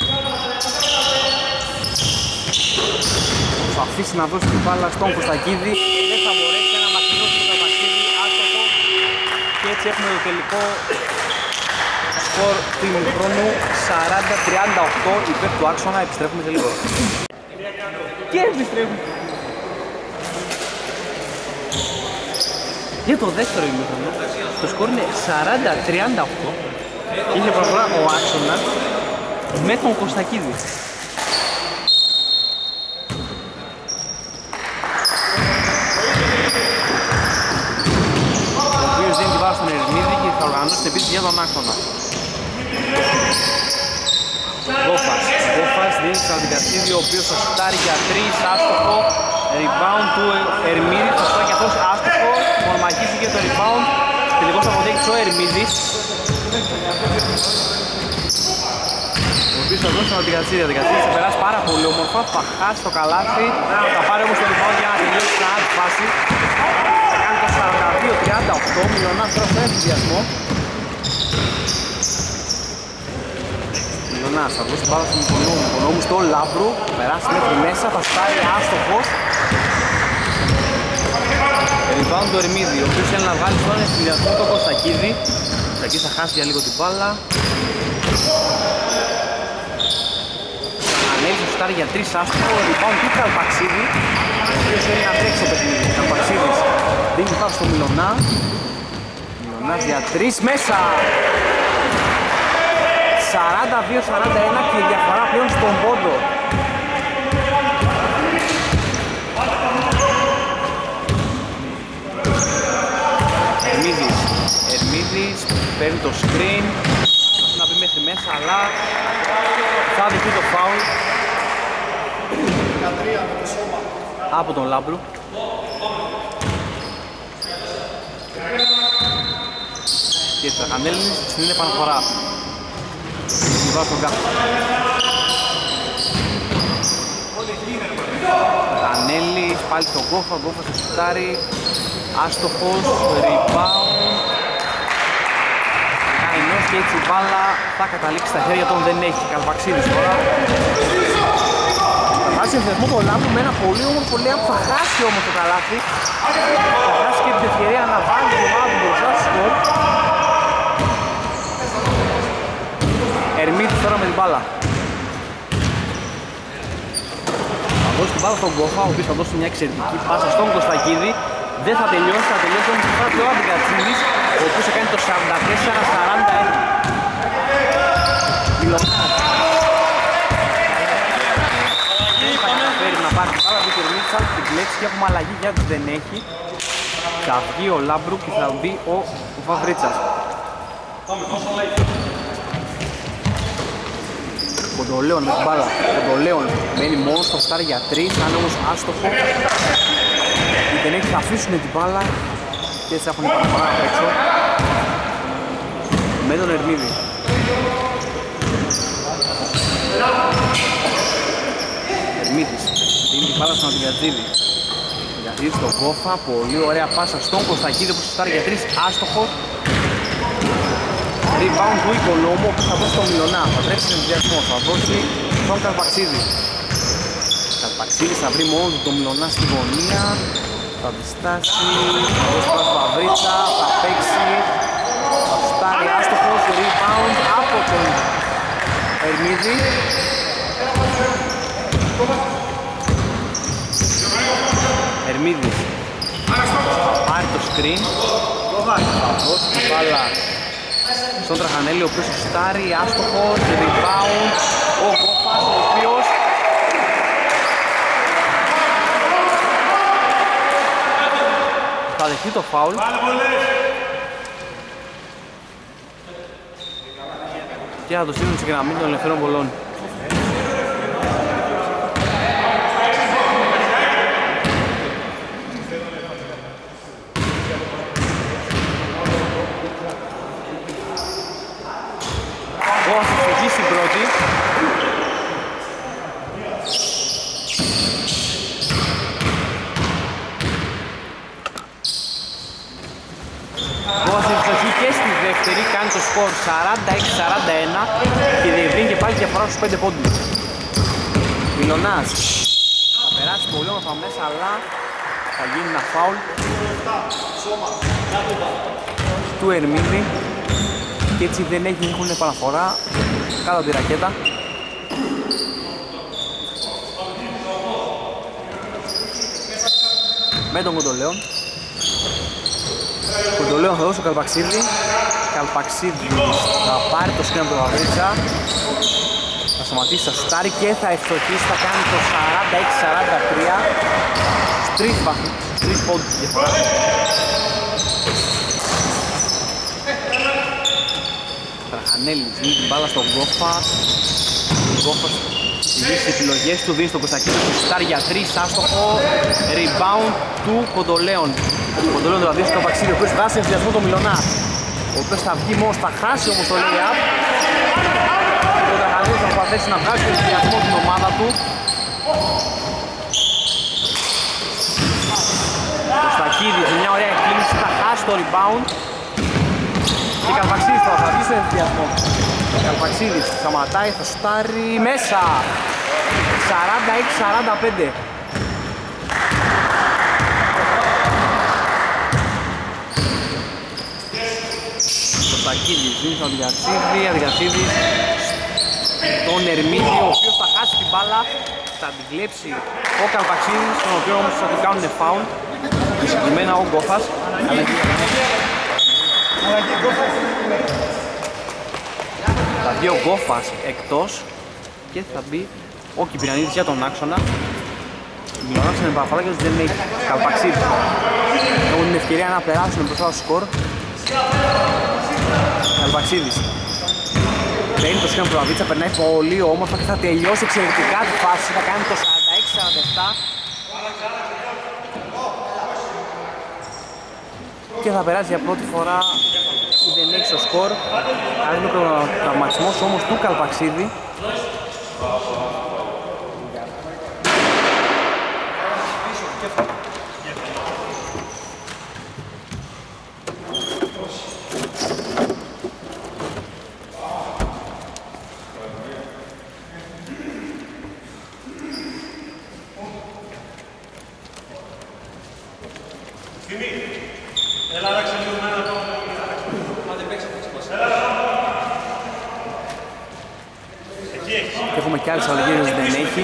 Θα αφήσει να δώσει την μπάλα στον Κωστακίδη. Δεν θα μπορέσει να μαξινώσει το Κωστακίδη, άστοχο. Και έτσι έχουμε το τελικό σκορ του ημιχρόνου σαράντα τριάντα οκτώ υπέρ του άξονα. Επιστρέφουμε σε λίγο. Και επιστρέφουμε. Για το δεύτερο ημίχρονο το σκορ είναι σαράντα τριάντα οκτώ. Είχε προχωρά ο άξονας με τον Κωστακίδη. Ο οποίος δίνει την βάση στον Ερμίδη και θα οργανώσει την επίθεση για τον άξονα. Γκόφας. Γκόφας δίνει στον Αντικασίδη, ο οποίος θα σουτάρει για τρεις, άστοχο. Rebound του Ερμίδη, θα σουτάρει και αυτός άστοχο. Μονομαχίζει και το rebound. Τελικώς θα αποτέχει ο Ερμίδης, ο οποίος θα δώσει τον Αντικατσίδη. Ο Αντικατσίδης θα περάσει πάρα πολύ όμορφα, θα χάσει το καλάθι, θα πάρει όμως το rebound για να τελειώσει την άλλη φάση. Θα κάνει το σαράντα δύο τριάντα οκτώ, Μιλωνάς τώρα στο ενθουσιασμό. Μιλωνάς θα δώσει την μπάλα στον Οικονόμου, Οικονόμου στο Λάμπρου, θα περάσει μέχρι μέσα, θα στάρει άστοχος. Rebound του Ερμίδη, ο οποίος θέλει να βγάλει στον ενθουσιασμό τον Κωστακίδη. Ο Κωστακίδης θα χάσει για λίγο την μπάλα. Ανέλησε το σουτάρι για τρεις άστοχο, rebound του Καλπαξίδη, ο οποίος θέλει να τρέξει το παιχνίδι. Καλπαξίδης δίνει πάνω στο Μιλωνά. Μιλωνάς για τρεις μέσα. σαράντα δύο σαράντα ένα και η διαφορά πλέον στον πόντο. Ερμίδης. Ερμίδης παίρνει το screen, θα να μπει μέχρι μέσα, αλλά θα δεχτεί το foul από τον Λάμπρου. Και Τραχανέλης στην επαναφορά. Την βάζει στον κάτω. Τραχανέλης πάλι στον Γκόφα, Γκόφα στο σουτάρι. Άστοχος, rebound. Καημός και έτσι η μπάλα θα καταλήξει στα χέρια των, δεν έχει. Καλπαξίδης τώρα. Θα βάζει σε θεσμό το Λάμπρου με ένα πολύ όμορφο λέει που θα χάσει όμως το καλάθι. Θα χάσει και την ευκαιρία να βάλει την ομάδα του μπροστά στο σκορ. Ερμίδης τώρα με την μπάλα. Θα δώσει την μπάλα στον Γκόφα, ο οποίος θα δώσει μια εξαιρετική πάσα στον Κωστακίδη. Δεν θα τελειώσει, θα τελειώσει όμως θα το Αντικατσίδης, ο οποίος θα κάνει το σαράντα τέσσερα σαράντα ένα. Μιλωνάς. Δεν θα καταφέρει να πάρει την μπάλα, δίκαιο Ερμίδης, θα την κλέψει και έχουμε αλλαγή γιατί δεν έχει. Θα βγει ο Λάμπρου και θα μπει ο Βαβρίτσας. Κοντολέον με την μπάλα. Κοντολέον μένει μόνος, θα φτάρει για τρεις, αν όμως άστοχο. Δεν έχει, θα αφήσουν την μπάλα και έτσι έχουν παραπάνω απ' έξω με τον Ερμίδη. Ερμίδης δίνει την μπάλα στον Αντικατζίδη. Αντικατζίδη στον Γκόφα, πολύ ωραία πάσα στον Κωστακίδη που σουτάρει για τρεις, άστοχος. Rebound του Οικονόμου που θα δώσει τον Μιλωνά, θα τρέξει τον ενθουσιασμό, θα δώσει τον Καλπαξίδη. Καλπαξίδης θα βρει μόνο του τον Μιλωνά στη γωνία, θα διστάσει, θα δώσει πάνω στο Βαβρίτσα, θα παίξει, θα σουτάρει άστοχος, rebound από τον Ερμίδη. Ερμίδης θα πάρει το screen, θα δώσει την μπάλα στον Τραχανέλη, ο οποίος σουτάρει άστοχος, rebound, ο Γκόφας, ο οποίος θα δεχτεί το φάουλ. Και θα το στείλουν σε γραμμή των ελευθερών βολών. Κόβας θα στοχίσει στην πρώτη. Κόβας στην στοχή και στη δεύτερη, κάνει το σκορ σαράντα έξι σαράντα ένα και διευρύνει και πάλι διαφορά στους πέντε πόντους. Μιλωνάς θα περάσει πολύ όμορφα μέσα, αλλά θα γίνει ένα φάουλ του Ερμίδη και έτσι δεν έχουν επαναφορά κάτω από τη ρακέτα. Με τον Κοντολέον. Κοντολέον θα δώσει ο Καλπαξίδη. Καλπαξίδη θα πάρει το σκριν από τον Βαβρίτσα. Θα σταματήσει, θα σουτάρει και θα ευστοχίσει, θα κάνει το σαράντα έξι σαράντα τρία. Τρεις βαθμούς, τρεις πόντους διαφορά. Τραχανέλης δίνει την μπάλα στον Γκόφα. Ο Γκόφας λύσει τις επιλογές του, δίνει στον Κωνστακίδη του σουτάρει για τρεις, άστοχο. Rebound του Κοντολέον. Ο Κοντολέον δηλαδή στο Καλπαξίδη, ο οποίος θα χάσει ενθουσιασμό το Μιλωνά. Ο οποίος θα βγει μόνος, θα χάσει όμως το lay-up. Ο Τραχανέλης θα προσπαθήσει να βγάλει τον ενθουσιασμό την ομάδα του. Κωνστακίδης με μια ωραία εκκίνηση θα χάσει το rebound. Και Καλπαξίδης θα βγει στον ενθουσιασμό. Καλπαξίδης σταματάει, θα σουτάρει μέσα. σαράντα έξι σαράντα πέντε. Κωνστακίδης δίνει στον Αδιατσίδη, Αδιατσίδης τον Ερμίδη, ο οποίος θα χάσει την μπάλα. Θα την κλέψει ο Καλπαξίδης, τον οποίο όμως θα του κάνουν φάουλ. Και συγκεκριμένα ο Γκόφας. Θα βγει ο Γκόφας εκτός και θα μπει ο Κυπριανίδης για τον άξονα. Μιλωνάς είναι παραφορά και δεν έχει Καλπαξίδης. Έχουν την ευκαιρία να περάσουν μπροστά στο σκορ. Καλπαξίδης παίρνει το σχέδιο του Αβίτσα, περνάει πολύ όμορφα και θα τελειώσει εξαιρετικά τη φάση. Θα κάνει το σαράντα έξι σαράντα επτά και θα περάσει για πρώτη φορά που δεν έχει το σκορ. Κάνει ο τραυματισμός όμως του Καλπαξίδη. Και έχουμε και άλλες αλλαγές δεν έχει.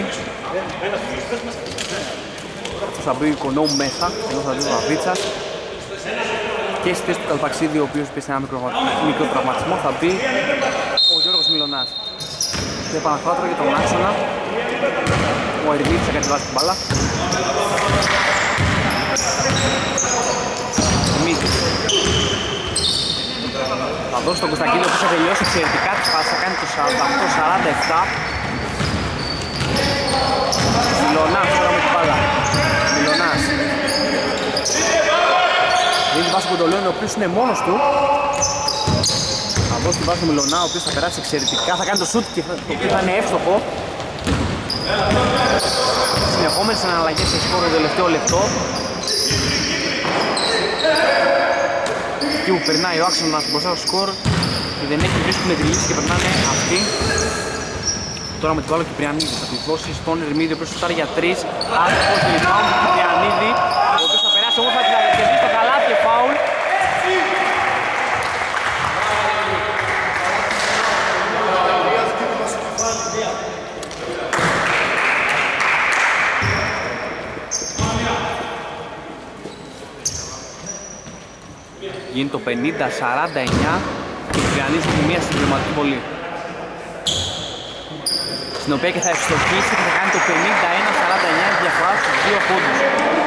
Θα μπει ο Οικονόμου μέσα, ενώ θα μπει ο Βαβίτσας. Και στη θέση του Καλπαξίδη, ο οποίος πέσει ένα μικρό τραυματισμό, θα μπει ο Γιώργος Μιλωνάς. Και επαναφορά τώρα για τον άξονα. Ο Ερμίδης θα κατεβάσει την μπάλα. Ερμίδης θα δώσει τον Κωνστακίδη, ο οποίος θα τελειώσει εξαιρετικά τη φάση, θα κάνει το σαράντα οκτώ σαράντα επτά. Μιλωνάς τώρα με την μπάλα. Μιλωνάς δίνει τη βάση του Κοντολέον, ο οποίος είναι μόνος του. Θα δώσει τη βάση του Μιλωνά, ο οποίος θα περάσει εξαιρετικά, θα κάνει το σουτ και το οποίο θα είναι εύστοχο. Συνεχόμενες αναλλαγές σε σκορ το τελευταίο λεπτό. Εκεί που περνάει ο άξονας μπροστά στο σκορ και δεν έχει βρίσκουν τη λύση και περνάνε αυτοί. Τώρα με την μπάλα ο Κυπριανίδης θα τη δώσει στον Ερμίδη, ο οποίος θα στάρει για τρεις. Άστοχος και rebound του Κυπριανίδη, ο οποίος θα περάσει όμως θα την αδερκεθεί στο καλάθι και φάουλ. Γίνει το πενήντα σαράντα εννιά και Κυπριανίδης με μια συμπληρωματική βολή, στην οποία και θα ευστοχίσει και θα κάνει το πενήντα ένα σαράντα εννιά διαφορά στους δύο πόντους.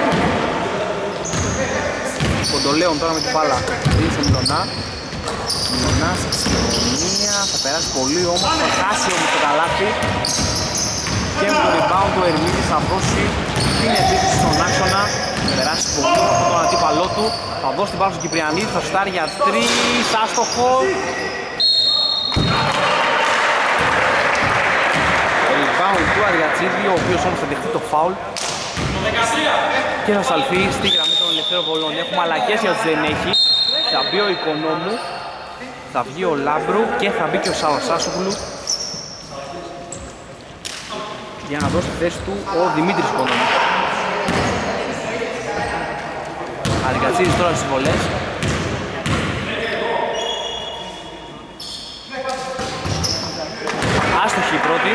Κοντολέον τώρα με την μπάλα δίνει στον Μιλωνά. Μιλωνάς εξαιρετικά, θα περάσει πολύ όμως, θα χάσει όμως το καλάθι. Και με το rebound του Ερμίδης θα δώσει την επίθεση στον άξονα. Θα περάσει πολύ από τον αντίπαλό του. Θα δώσει την μπάλα στον Κυπριανίδη, θα στάρει για τρεις, άστοχο. Αργατσίδη, ο οποίος όμως θα δεχτεί το φάουλ και θα σταλθεί στη γραμμή των ελευθέρων βολών. Έχουμε αλλαγές για τους δεν έχει. Θα μπει ο Οικονόμου, θα βγει ο Λάμπρου και θα μπει και ο Σαοσάσογλου για να δώσει τη θέση του ο Δημήτρης Οικονόμου. Αργατσίδης τώρα στις βολές. Άστοχη η πρώτη.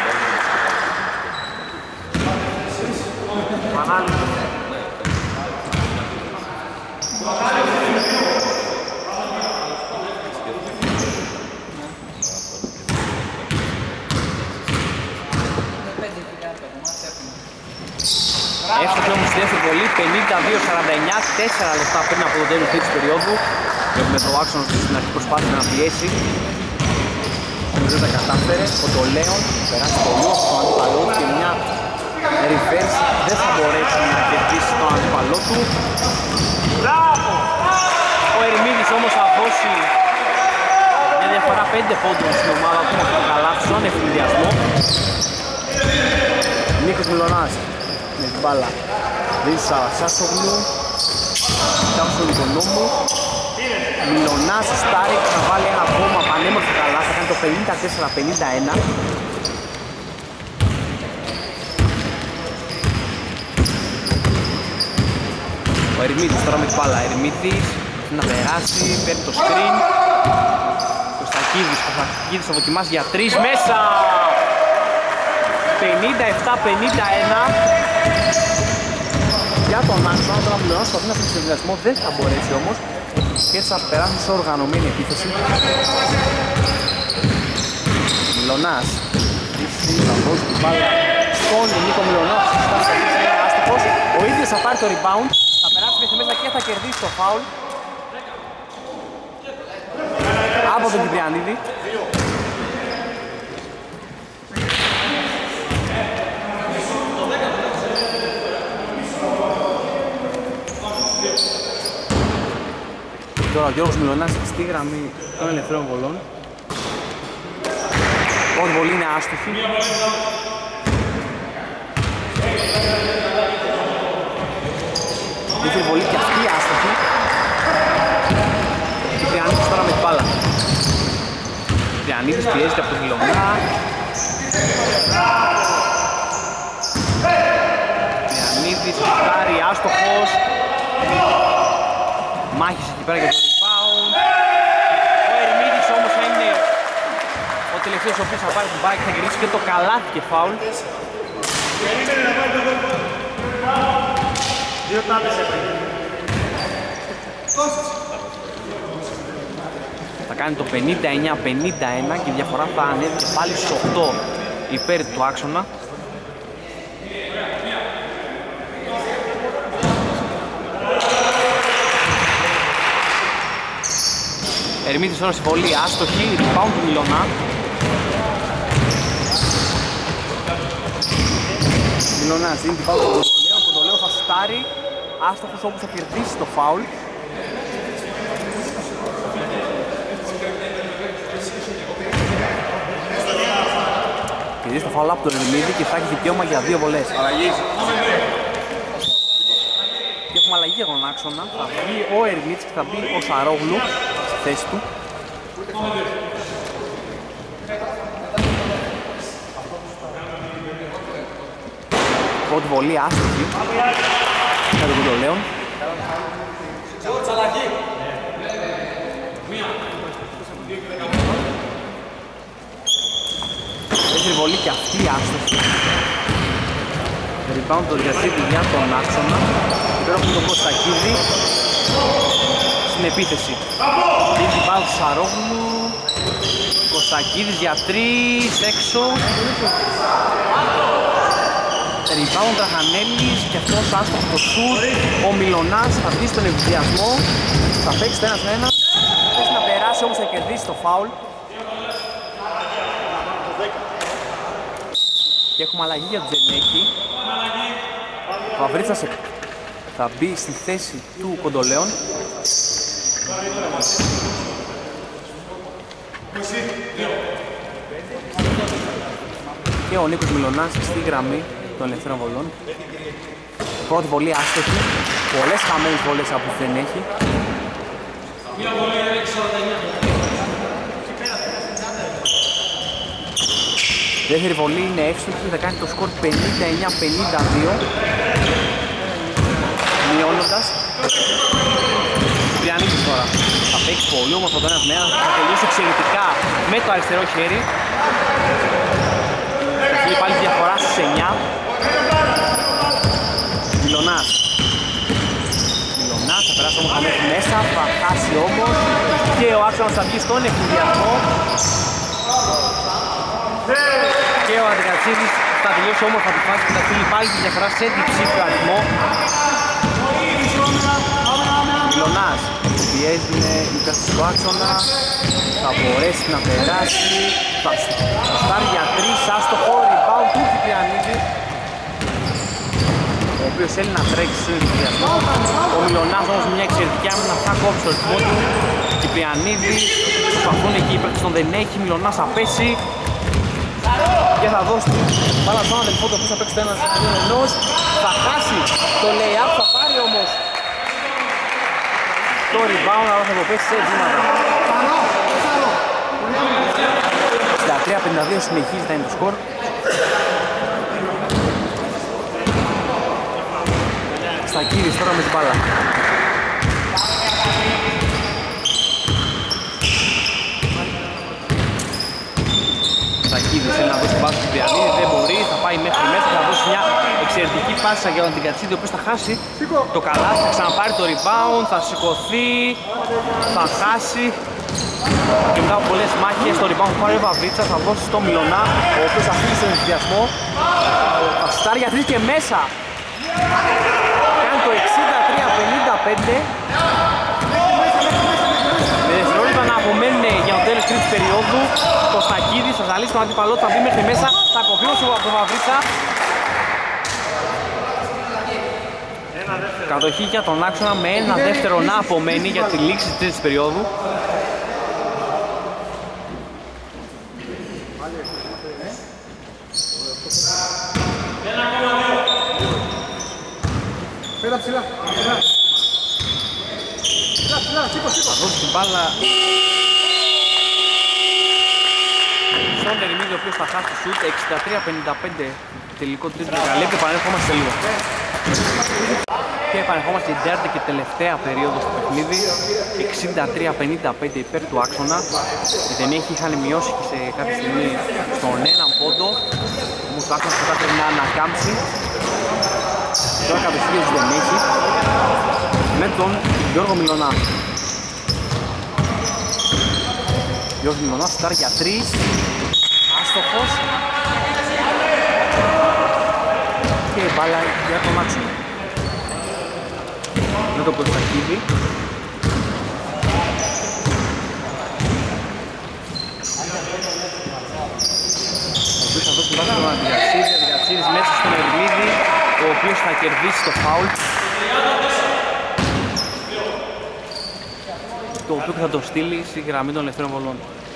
Εύστοχη όμως στη δεύτερη βολή, πενήντα δύο σαράντα εννιά, τέσσερα λεπτά πριν από το τέλος της περίοδου. Βλέπουμε το άξονα στην αρχή προσπάθεια να πιέσει. Νομίζω τα κατάφερε, ο Ντολέον περάσει πολύ από τον αντίπαλό του και μια reverse δεν θα μπορέσει να κερδίσει τον αντίπαλό του. Ο Ερμίδης όμως θα δώσει μια διαφορά πέντε πόντων στην ομάδα του με το καλάθι στον ευθυνδιασμό. Νίκος Μιλωνάς με την μπάλα δίνει Σαρασάσογλου, κοιτάμε στον Οικονόμου. Μιλωνάς στάρει και θα βάλει ένα ακόμα πανέμορφο καλά, θα κάνει το πενήντα τέσσερα πενήντα ένα. Ο Ερμίδης τώρα με την μπάλα, Ερμίδης να περάσει, παίρνει το screen. Κωστακίδης, Κωστακίδης θα δοκιμάσει για τρεις μέσα. πενήντα επτά πενήντα ένα. Για τον άξονα, τώρα Μιλωνάς προσπαθεί να φύγει στον συνδυασμό, δεν θα μπορέσει όμως. Και έτσι θα περάσουν σε οργανωμένη επίθεση. Μιλωνάς θα δώσει την μπάλα στον Νίκο Μιλωνά, θα είναι άστοχος. Ο ίδιος θα πάρει το rebound, θα περάσει μέχρι μέσα και θα κερδίσει το foul από τον Κυπριανίδη. Τώρα ο Γιώργος Μιλωνάς στη γραμμή των ελευθερών βολών. Πρώτη βολή είναι άστοχη. Δεύτερη βολή και αυτή άστοχη. Κυπριανίδης τώρα με την μπάλα. Κυπριανίδης πιέζεται από τον Μιλωνά. Κυπριανίδης φτάρει άστοχος. Μάχης εκεί πέρα για το rebound. Ο Ερμίδης όμως θα είναι ο τελευταίος ο οποίος θα πάρει την μπάλα και θα γυρίσει και το καλάθι και φάουλ. Θα κάνει το πενήντα εννιά πενήντα ένα και η διαφορά θα ανέβει και πάλι στους οκτώ υπέρ του άξονα. Ερμίδης τώρα στη βολή, άστοχη, rebound του Μιλωνά. Μιλωνάς δίνει την πάω στον Ποντολέο, ο Ποντολέο θα σουτάρει, άστοχος όπως θα κερδίσει το φάουλ. Κερδίσει το φάουλ από τον Ερμίδη και θα έχει δικαίωμα για δύο βολές. Και έχουμε αλλαγή για τον άξονα, θα βγει ο Ερμίδης και θα μπει ο Σαρόγλου στη θέση του. Πρώτη βολή άστοχη για τον Κουντολέον. Δεύτερη βολή και αυτή άστοχη. Rebound το Διασίδη για τον άξονα. Και τώρα έχουμε τον Κωστακίδη στην επίθεση. Δίνει την μπάλα του Σαρόγλου. Κωστακίδης για τρεις, έξω. Rebound Τραχανέλης και αυτός άστοχο το σουτ. Ο Μιλωνάς θα βγει στον ευδιασμό. Θα παίξει το ένα στο ένα. Θα παίξει να περάσει όμως θα κερδίσει το φάουλ. Και έχουμε αλλαγή για τον Τζενέκη. Ο Αβρίτσας θα μπει στη θέση του Κοντολέων. και ο Νίκος Μιλωνάς στη γραμμή των ελευθέρων βολών. Πρώτη βολή άστοχη, πολλές χαμένες βολές από που δεν έχει. Δεύτερη βολή είναι εύστοχη, θα κάνει το σκορ πενήντα εννιά πενήντα δύο, μειώνοντας. Κυριανίδης τώρα θα παίξει πολύ όμορφο το ένα μέρα, θα τελειώσει εξαιρετικά με το αριστερό χέρι. Έχει πάλι διαφορά στις εννιά. Μιλωνάς. Μιλωνάς θα περάσει όμως μέχρι μέσα, θα χάσει όμως και ο άξονας θα βγει στον ευθυνδιασμό. Και ο Αντικατσίδης θα τελειώσει όμορφα τη φάση και θα στείλει πάλι τη διαφορά σε διψήφιο αριθμό. Μιλωνάς πιέζει με υπερθυστικό άξονα, θα μπορέσει να περάσει, θα, θα στάρει για τρεις, άστοχο, rebound του Κυπριανίδη, ο οποίος θέλει να τρέξει στον ευθυνδιασμό. Ο Μιλωνάς όμως μια εξαιρετική άμυνα θα κόψει το ρυθμό του. Κυπριανίδη, προσπαθούν εκεί οι παίκτες τον δεν έχει, Μιλωνάς θα πέσει και θα δώσει μπάλα στον αδελφό του, ο οποίος θα παίξει το ένα εναντίον ενός, θα χάσει το lay-up, θα πάρει όμως το rebound, αλλά θα το πέσει σε βήματα. Στα τρία πενήντα δύο συνεχίζει να είναι το σκορ. Στακίδης τώρα με την μπάλα. Στακίδης θέλει να δώσει την πάση του Κυπριανίδη, δεν μπορεί, θα πάει μέχρι μέσα, θα δώσει μια εξαιρετική πάσα για τον Αντικατσίδη, ο οποίος θα χάσει το καλάθι, θα ξαναπάρει το rebound, θα σηκωθεί, θα χάσει και μετά από πολλές μάχες το rebound θα πάρει ο Βαβρίτσα, θα δώσει στο Μιλωνά, ο οποίος θα φύγει στον ενθουσιασμό, θα στάρει για τρεις και μέσα, κάνει το εξήντα τρία πενήντα πέντε. Με δευτερόλεπτα να απομένουν για το τέλος τρίτης περίοδου, το Στακίδης θα ζαλίσει τον αντίπαλό, θα μπει μέχρι μέσα, θα κοπεί από τον Βαβρίτσα. Κατοχή για τον άξονα με ένα δεύτερο να απομένει για τη λήξη της τρίτης περίοδου.
Πέρα ψηλά, ψηλά. Ψηλά, ψηλά, σήκω, σήκω.
Θα δώσει την μπάλα στον Ερμίδη, ο οποίος θα χάσει το σουτ. Εξήντα τρία πενήντα πέντε τελικό τρίτο δεκαλέπτυ. Επανέρχομαστε σε λίγο. Και επανερχόμαστε στην τέταρτη και τελευταία περίοδο στο παιχνίδι. εξήντα τρία πενήντα πέντε υπέρ του άξονα. Δεν έχει, είχαν μειώσει και σε κάποια στιγμή στον έναν πόντο. Όμως το άξονας κατάφερε να ανακάμψει. Τώρα κατοχή δεν έχει. Με τον Γιώργο Μιλωνά. Γιώργος Μιλωνάς φτάρει για τρεις. Άστοχος. Και η μπάλα για τον άξονα. Με τον Κωνσταντίδη. Ο οποίος θα δώσει την μπάλα στον Αντιγατσίδη. Αντιγατσίδης μέσα στον Ερμίδη, ο οποίος θα κερδίσει το φάουλ, το οποίο θα το στείλει στη γραμμή των ελευθέρων βολών.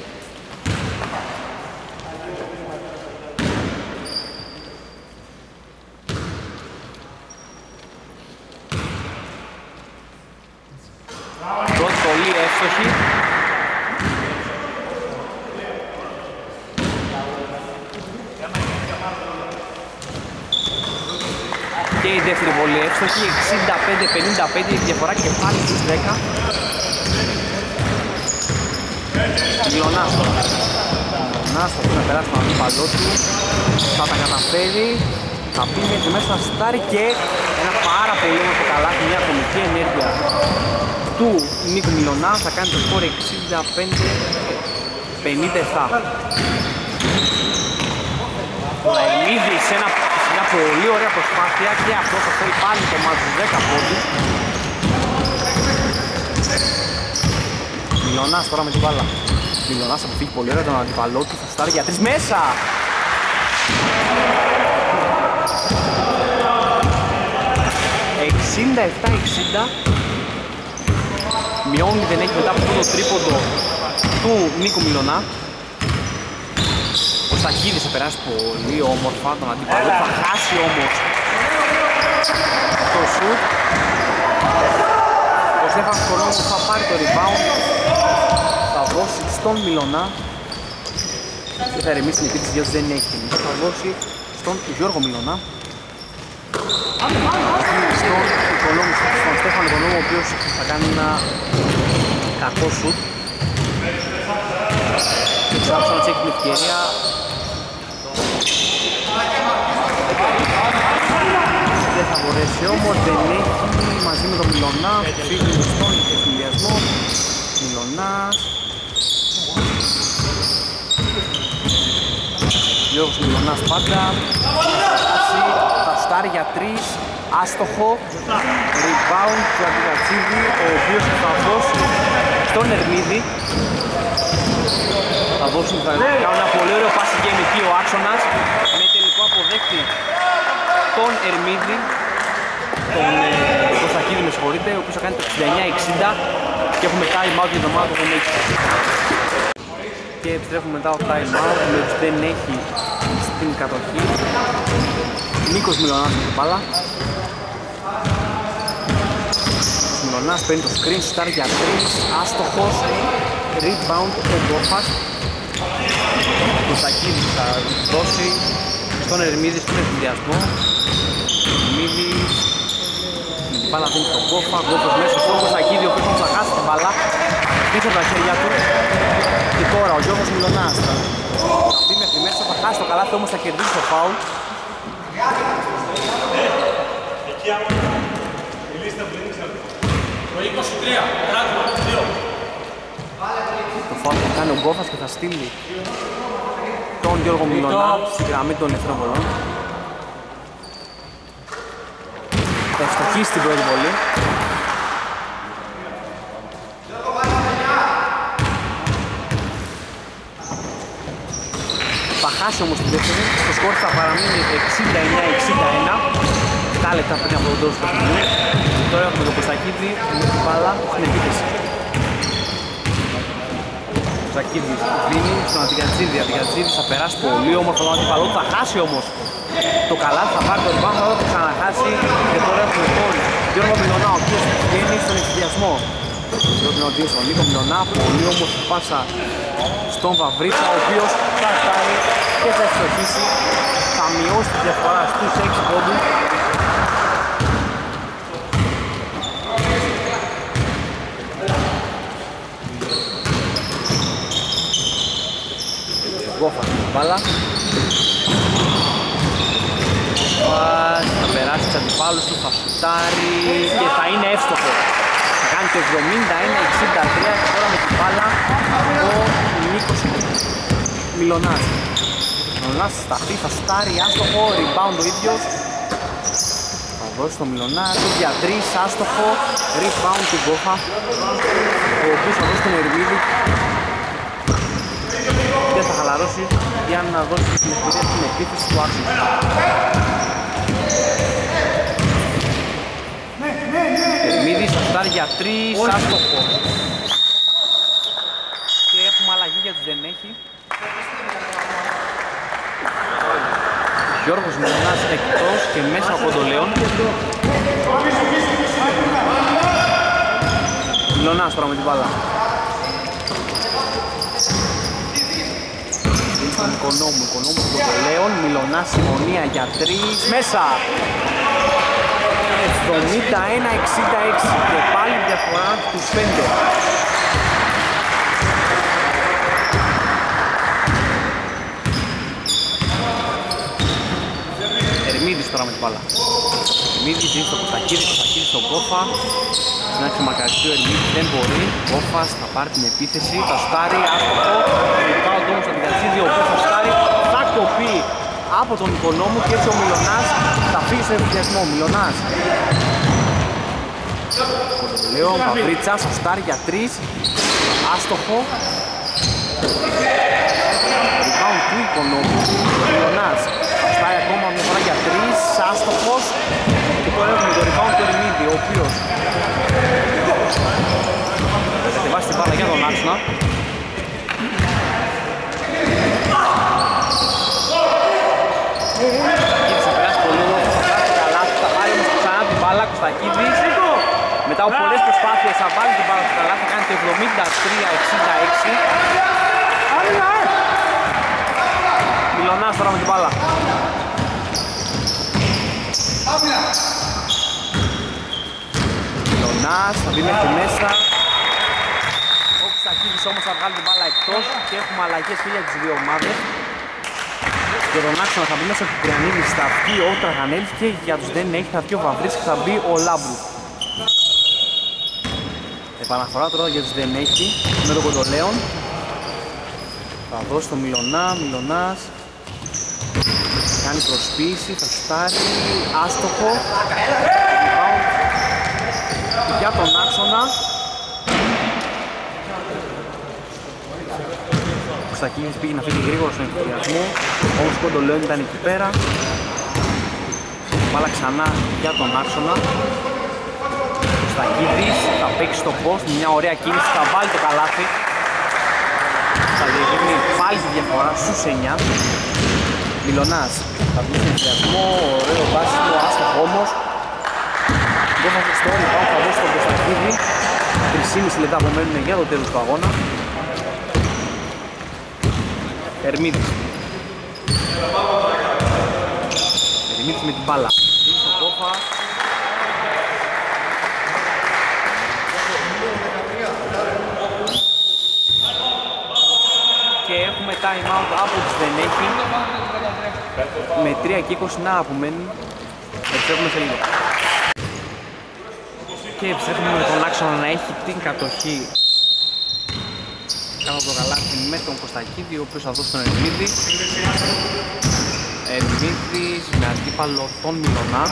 Πρώτη πολύ εύστοχη. Και η δεύτερη βολή εύστοχη, εξήντα πέντε πενήντα πέντε, η διαφορά και πάλι στους δέκα. Μιλωνάς τώρα. Μιλωνάς θα πρέπει να περάσει τον αντίπαλό του, θα τα καταφέρει, θα πει μέχρι μέσα στάρι και ένα πάρα πολύ όμορφο καλάθι, μια ατομική ενέργεια του Νίκου Μιλωνά, θα κάνει το σκορ εξήντα πέντε πενήντα επτά. Ο Ερμίδης σε ένα μια πολύ ωραία προσπάθεια και αυτό θα φέρει πάλι το μάτι στους δέκα πόντους. Μιλωνάς τώρα με την μπάλα. Μιλωνάς θα αποφύγει πολύ ωραία τον αντιπαλό του, θα στάρει για τρεις μέσα. εξήντα επτά εξήντα. Μειώνει, δεν έχει μετά από αυτό το τρίποντο του Νίκου Μιλωνά. Ο Στακίδης θα περάσει πολύ όμορφα τον αντίπαλο, θα χάσει όμως το σουτ. Ο Στέφανος Κονόμος θα πάρει το rebound, θα δώσει στον Μιλωνά και θα ερεμίσει την επίθεση γιατί δεν έχει την. Θα δώσει στον Γιώργο Μιλωνά, στον, Οικονόμου, στον Στέφανο Οικονόμου, ο οποίος θα κάνει ένα κακό σουτ. Ο Ξάψονας έχει την ευκαιρία. Δεν θα μπορέσει όμως, δεν έχει, μαζί με τον Μιλωνά, φύγει στον ευθυνδιασμό. Μιλωνάς. Γιώργος Μιλωνάς πάντα. Θα στάρει για τρεις, άστοχο. Rebound του Αντιγατσίδη, ο οποίος θα δώσει στον Ερμίδη. Θα δώσουν θα κάνουν ένα πολύ ωραίο πάση game εκεί ο Άξονας με τελικό αποδέκτη τον Ερμίδη, τον ε, Κωστακίδη με συγχωρείτε, ο οποίος θα κάνει το εξήντα εννιά εξήντα και έχουμε time out για το μάτο δεν έχει. Και επιστρέφουμε μετά το time out, ο οποίος δεν έχει στην κατοχή. Νίκος Μιλωνάς με την μπάλα. Ο Μιλωνάς παίρνει το screen, στάρ για τρεις, άστοχος. Rebound ο Γκόφας. Ο Κωστακίδης θα δώσει στον Ερμίδη στον ευθυνδιασμό. Ερμίδης με την μπάλα δίνει στον Γκόφα. Γκόφας μέσα στον Κωστακίδη, ο οποίος θα χάσει την μπάλα πίσω από τα χέρια του. Και τώρα ο Γιώργος Μιλωνάς θα μπει μέχρι μέσα, θα χάσει το καλάθι, όμως θα κερδίσει το φάουλ.
Το είκοσι τρία, κράτη, δύο.
Το φάουλ θα κάνει ο Γκόφας και θα στείλει τον Γιώργο Μιλωνά στη γραμμή των ελευθερών βολών. Θα ευστοχίσει την πρώτη βολή. Θα χάσει όμως την δεύτερη. Το σκορ θα παραμείνει εξήντα εννιά εξήντα ένα. επτά λεπτά πριν από τον τέλος του παιχνιδιού. Τώρα έχουμε τον Κωστακίδη με την μπάλα στην επίθεση. Ο Κωστακίδης δίνει στον Αντιγατζίδη. Ο Αντιγατζίδης θα περάσει πολύ όμορφα τον αντίπαλο. Θα χάσει όμως το καλάθι, θα πάρει το rebound, θα το ξαναχάσει. Και τώρα έχουμε τον Γιώργο Μιλωνά, ο οποίος βγαίνει στον ευθυνδιασμό. Γιώργο στον Νίκο Μιλωνά, πολύ όμορφη πάσα στον Βαβρίτσα, ο οποίος θα φτάνει και θα ευστοχίσει. Θα μειώσει τη διαφορά στους έξι πόντους. Γκόφας με την μπάλα. Θα περάσει τους αντιπάλους του, θα σουτάρει και θα είναι εύστοχο. Θα κάνει το εβδομήντα ένα εξήντα τρία και τώρα με την μπάλα ο Νίκος Μιλωνάς. Μιλωνάς θα σταθεί, θα σουτάρει, άστοχο, rebound ο ίδιος. Θα δώσει το Μιλωνά, το για τρεις, άστοχο, rebound του Γκόφα, ο οποίος θα δώσει τον Ερμίδη και θα χαλαρώσει για να δώσει την ευκαιρία στην επίθεση του Άξου. Ερμίδης θα φτάρει για τρεις, άστοχο. Και έχουμε αλλαγή γιατί δεν έχει. Γιώργος Μιλωνάς εκτός και μέσα από τον Λέον. Μιλωνάς τώρα με την μπάλα. Στον Οικονόμου, Οικονόμου από τον Λέον. Μιλωνάς συμφωνία για τρεις, μέσα. εβδομήντα ένα εξήντα έξι και πάλι διαφορά τους πέντε. Ερμίδης τώρα με την μπάλα. Ερμίδης δίνει στο Κωστακίδη, Κωστακίδη στον Γκόφα. Να ξεμακαριστεί ο Ερμίδης, δεν μπορεί. Γκόφας θα πάρει την επίθεση, θα στάρει, άστοχο. Πάω τον στον Αντιγατζίδη, ο οποίος θα στάρει, θα κοπεί από τον Οικονόμου και έτσι ο Μιλωνάς θα φύγει σε ευθυνδιασμό. Μιλωνάς. Λέω, Παυρίτσα, θα στάρει για τρεις, άστοχο. Rebound του Οικονόμου, Μιλωνάς. Στάει ακόμα μια φορά για τρεις, άστοχος. Και τώρα έχουμε το rebound του Ερμίδη, ο οποίος θα κατεβάσει την μπάλα για τον Άξονα. Μετά από πολλές προσπάθειες θα βάλει την μπάλα στο καλάθι, θα κάνει το εβδομήντα τρία εξήντα έξι. Μιλωνάς τώρα με την μπάλα. Μιλωνάς, θα μπει μέχρι μέσα. Ο Κωστακίδης όμως θα βγάλει την μπάλα εκτός και έχουμε αλλαγές και για τις δύο ομάδες. Για τον άξονα θα μπει μέσα ο Κυπριανίδης, θα βγει ο Τραγανέλης και για τους δεν έχει θα βγει ο Βαβρής και θα μπει ο Λάμπρου. Επαναφορά τώρα για τους δεν έχει με τον Κοντολέον. Θα δώσει το Μιλωνά, Μιλωνάς. Κάνει προσποίηση, θα στάρει, άστοχο. Για τον άξονα. Ο Κωστακίδης πήγε να φύγει γρήγορα στον εκδιασμό, όμως ο Κοντολέον ήταν εκεί πέρα. Μπάλα ξανά για τον άξονα. Ο Κωστακίδης θα παίξει στο post, μια ωραία κίνηση, θα βάλει το καλάθι. Θα διεγρύνει πάλι τη διαφορά στους εννιά. Μιλωνάς θα βγει στον εκδιασμό, ωραίο βάσιμο, άστοχο όμως. Δεν θα δώσει το rebound, θα δώσει τον Κωστακίδη. τρία και μισό λεπτά απομένουν για το τέλος του αγώνα. Ερμίδης. Ερμίδης με την μπάλα. Δίνει στον Κόφα. Και έχουμε time out από τους δεν έχει. Με τρία και είκοσι να απομένουν. Επιστρέφουμε σε λίγο. Και επιστρέφουμε με τον άξονα να έχει την κατοχή κάτω από το καλάθι με τον Κωστακίδη, ο οποίος θα δώσει τον Ερμίδη. Ερμίδης με αντίπαλο τον Μιλωνά.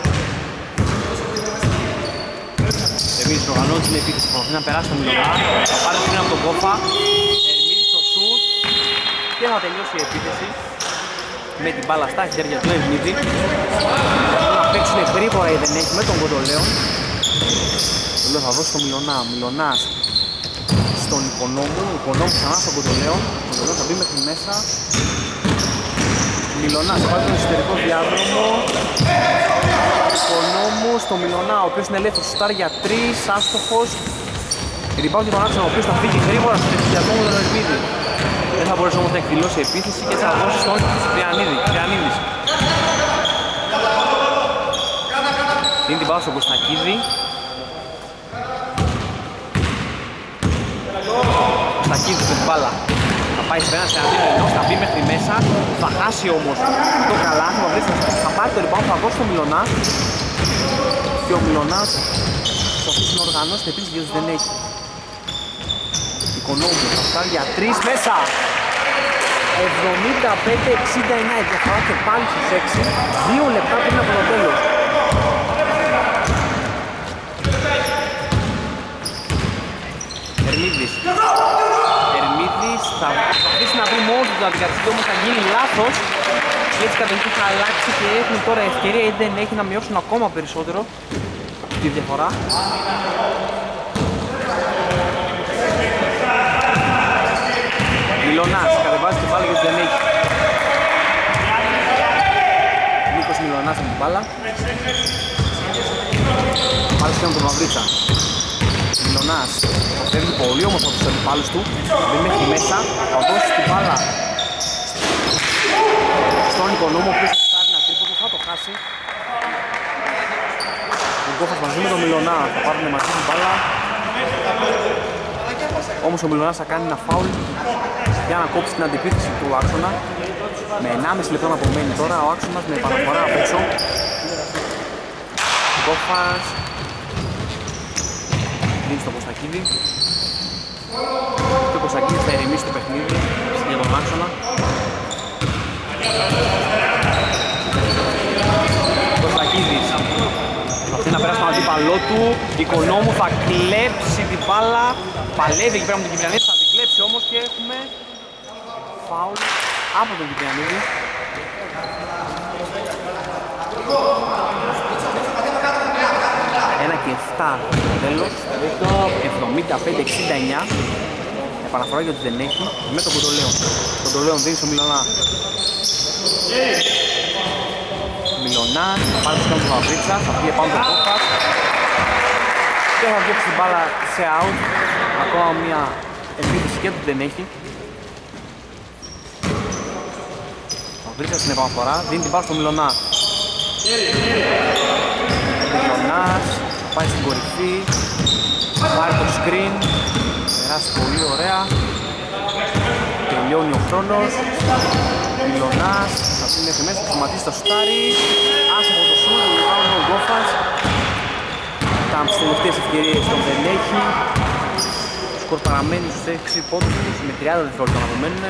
Ερμίδης οργανώνει την επίθεση, προσπαθεί να περάσει τον Μιλωνά. Θα πάρει πριν από τον Κόφα. Ερμίδης στο σουτ και θα τελειώσει η επίθεση με την μπάλα στα χέρια του Ερμίδη. Θα παίξουν γρήγορα ή δεν έχει με τον Κοντολέον. Θα δώσει το Μιλωνά, Μιλωνάς στον Οικονόμου, Οικονόμου ξανά στον Κοντολέον. Ο Κοντολέον θα μπει μέχρι μέσα. Μιλωνάς θα πάρει τον εσωτερικό διάδρομο. Οικονόμου στο Μιλωνά, ο οποίος είναι ελεύθερος, σουτάρει για τρεις, άστοχος. Rebound για τον άξονα, ο οποίος θα φύγει γρήγορα στον εκδιασμό με τον Ερμίδη. Δεν θα μπορέσει όμως να εκδηλώσει επίθεση και θα δώσει στον Κυπριανίδη. Είναι την πάω στον Κωστακίδη. Κωστακίδης με την μπάλα. Θα πάει σε ένα τερατίνο ενός, θα μπει μέχρι μέσα. Θα χάσει όμως το καλάθι, θα πάρει το rebound, θα δώσει το Μιλωνά. Και ο Μιλωνάς θα αφήσει να οργανώσει την επίθεση γιατί δεν έχει. Οικονόμου θα φτάνει για τρεις μέσα. εβδομήντα πέντε εξήντα εννιά η διαφορά και πάλι στις έξι. Δύο λεπτά πριν από το τέλος. Ερμίδης. Ερμίδης θα αφήσει να βρει μόνο του το αντικαταστήριο, όμως θα γίνει λάθος. Και έτσι κατοχή θα αλλάξει και έχουν τώρα ευκαιρία ή δεν έχει να μειώσουν ακόμα περισσότερο τη διαφορά. Μιλωνάς κατεβάζει και πάλι γιατί δεν έχει. Νίκος Μιλωνάς με την μπάλα. Πάλι σχεδόν τον Μαυρίτσα. Μιλωνάς θα φεύγει πολύ όμως από τους αντιπάλους του. Δεν μέχρι μέσα, θα δώσει την μπάλα στον Οικονόμο, ο οποίος θα φτάρει ένα τρίποντο, θα το χάσει. Ο Γκόφας μαζί με τον Μιλωνά θα πάρουν μαζί την μπάλα. Όμως ο Μιλωνάς θα κάνει ένα φάουλ για να κόψει την αντιπίθεση του άξονα. Με ενάμιση λεπτό να απομένει τώρα ο άξονας με παραφορά απ' έξω. Γκόφας δίνει στον Κωστακίδη και ο Κωστακίδης θα ηρεμήσει το παιχνίδι για τον άξονα. Κωστακίδης προσπαθεί να περάσει τον αντίπαλό του. Οικονόμου θα κλέψει την μπάλα. Παλεύει εκεί πέρα με τον Κυπριανίδη, θα την κλέψει όμως και έχουμε φάουλ από τον Κυπριανίδη. Ένα και εφτά στο τέλος, εβδομήντα πέντε εξήντα εννιά. Επαναφορά γιατί δεν έχει με τον Κοντολέον. Κοντολέον δίνει στο Μιλωνά. Μιλωνά, θα πάρει το σκάμι του Μαυρίτσα, θα πήγε πάνω το Κόφας. και θα διώξει την μπάλα σε out. Ακόμα μια επίθεση και του δεν έχει. Ο Βρίτσας στην επαναφορά, δίνει την μπάλα στο Μιλωνά. Ο Μιλωνάς πάει στην κορυφή, πάρει το screen, περάσει πολύ ωραία. Τελειώνει ο χρόνος. Μιλωνάς θα πει μέχρι μέσα, χρηματίσει το σουτάρι. Άσχημο το σουτ, πάνω ο Γκόφας. Τα τις τελευταίες ευκαιρίες τον δεν έχει. Ο σκορ παραμένει στους έξι πόντους με τριάντα δευτερόλεπτα να απομένουν.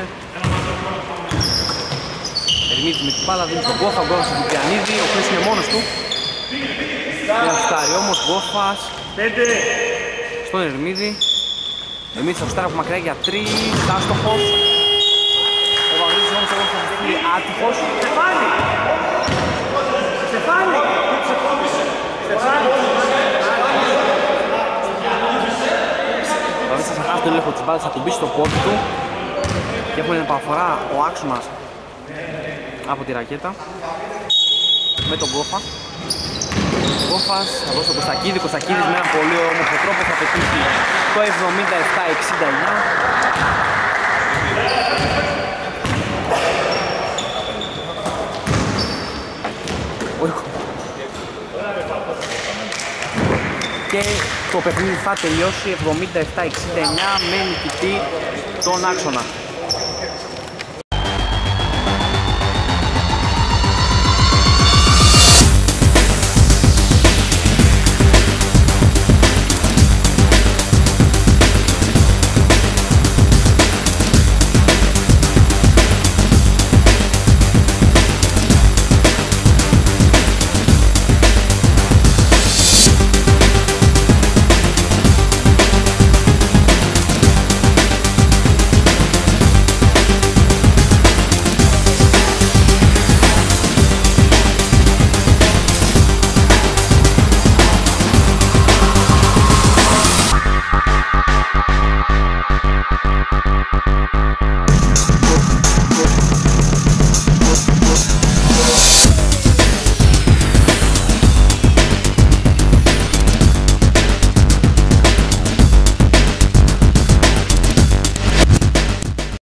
Ερμίδης με την μπάλα, δίνει στον Γκόφα, ο Γκόφας στον Κυπριανίδη, ο οποίος είναι μόνος του. Ένα σουτάρι όμως, Γκόφας στον Ερμίδη. Ερμίδης θα σουτάρει από μακριά για τρεις, άστοχος. Ο Βαγρίδης όμως εγώ θα στείλει άτυχος.
Στεφάνι! Στεφάνι! Στεφάνι!
Ο Βαγρίδης θα χάσει τον έλεγχο της μπάλας, θα τον μπει στο πόδι του. Και έχουν επαναφορά ο άξονας από τη ρακέτα με τον Γκόφα. Ο Γκόφας θα δώσει τον Κωστακίδη, Κωστακίδης με έναν πολύ όμορφο τρόπο θα πετύχει το εβδομήντα επτά εξήντα εννιά. Και το παιχνίδι θα τελειώσει εβδομήντα επτά εξήντα εννιά με νικητή τον άξονα.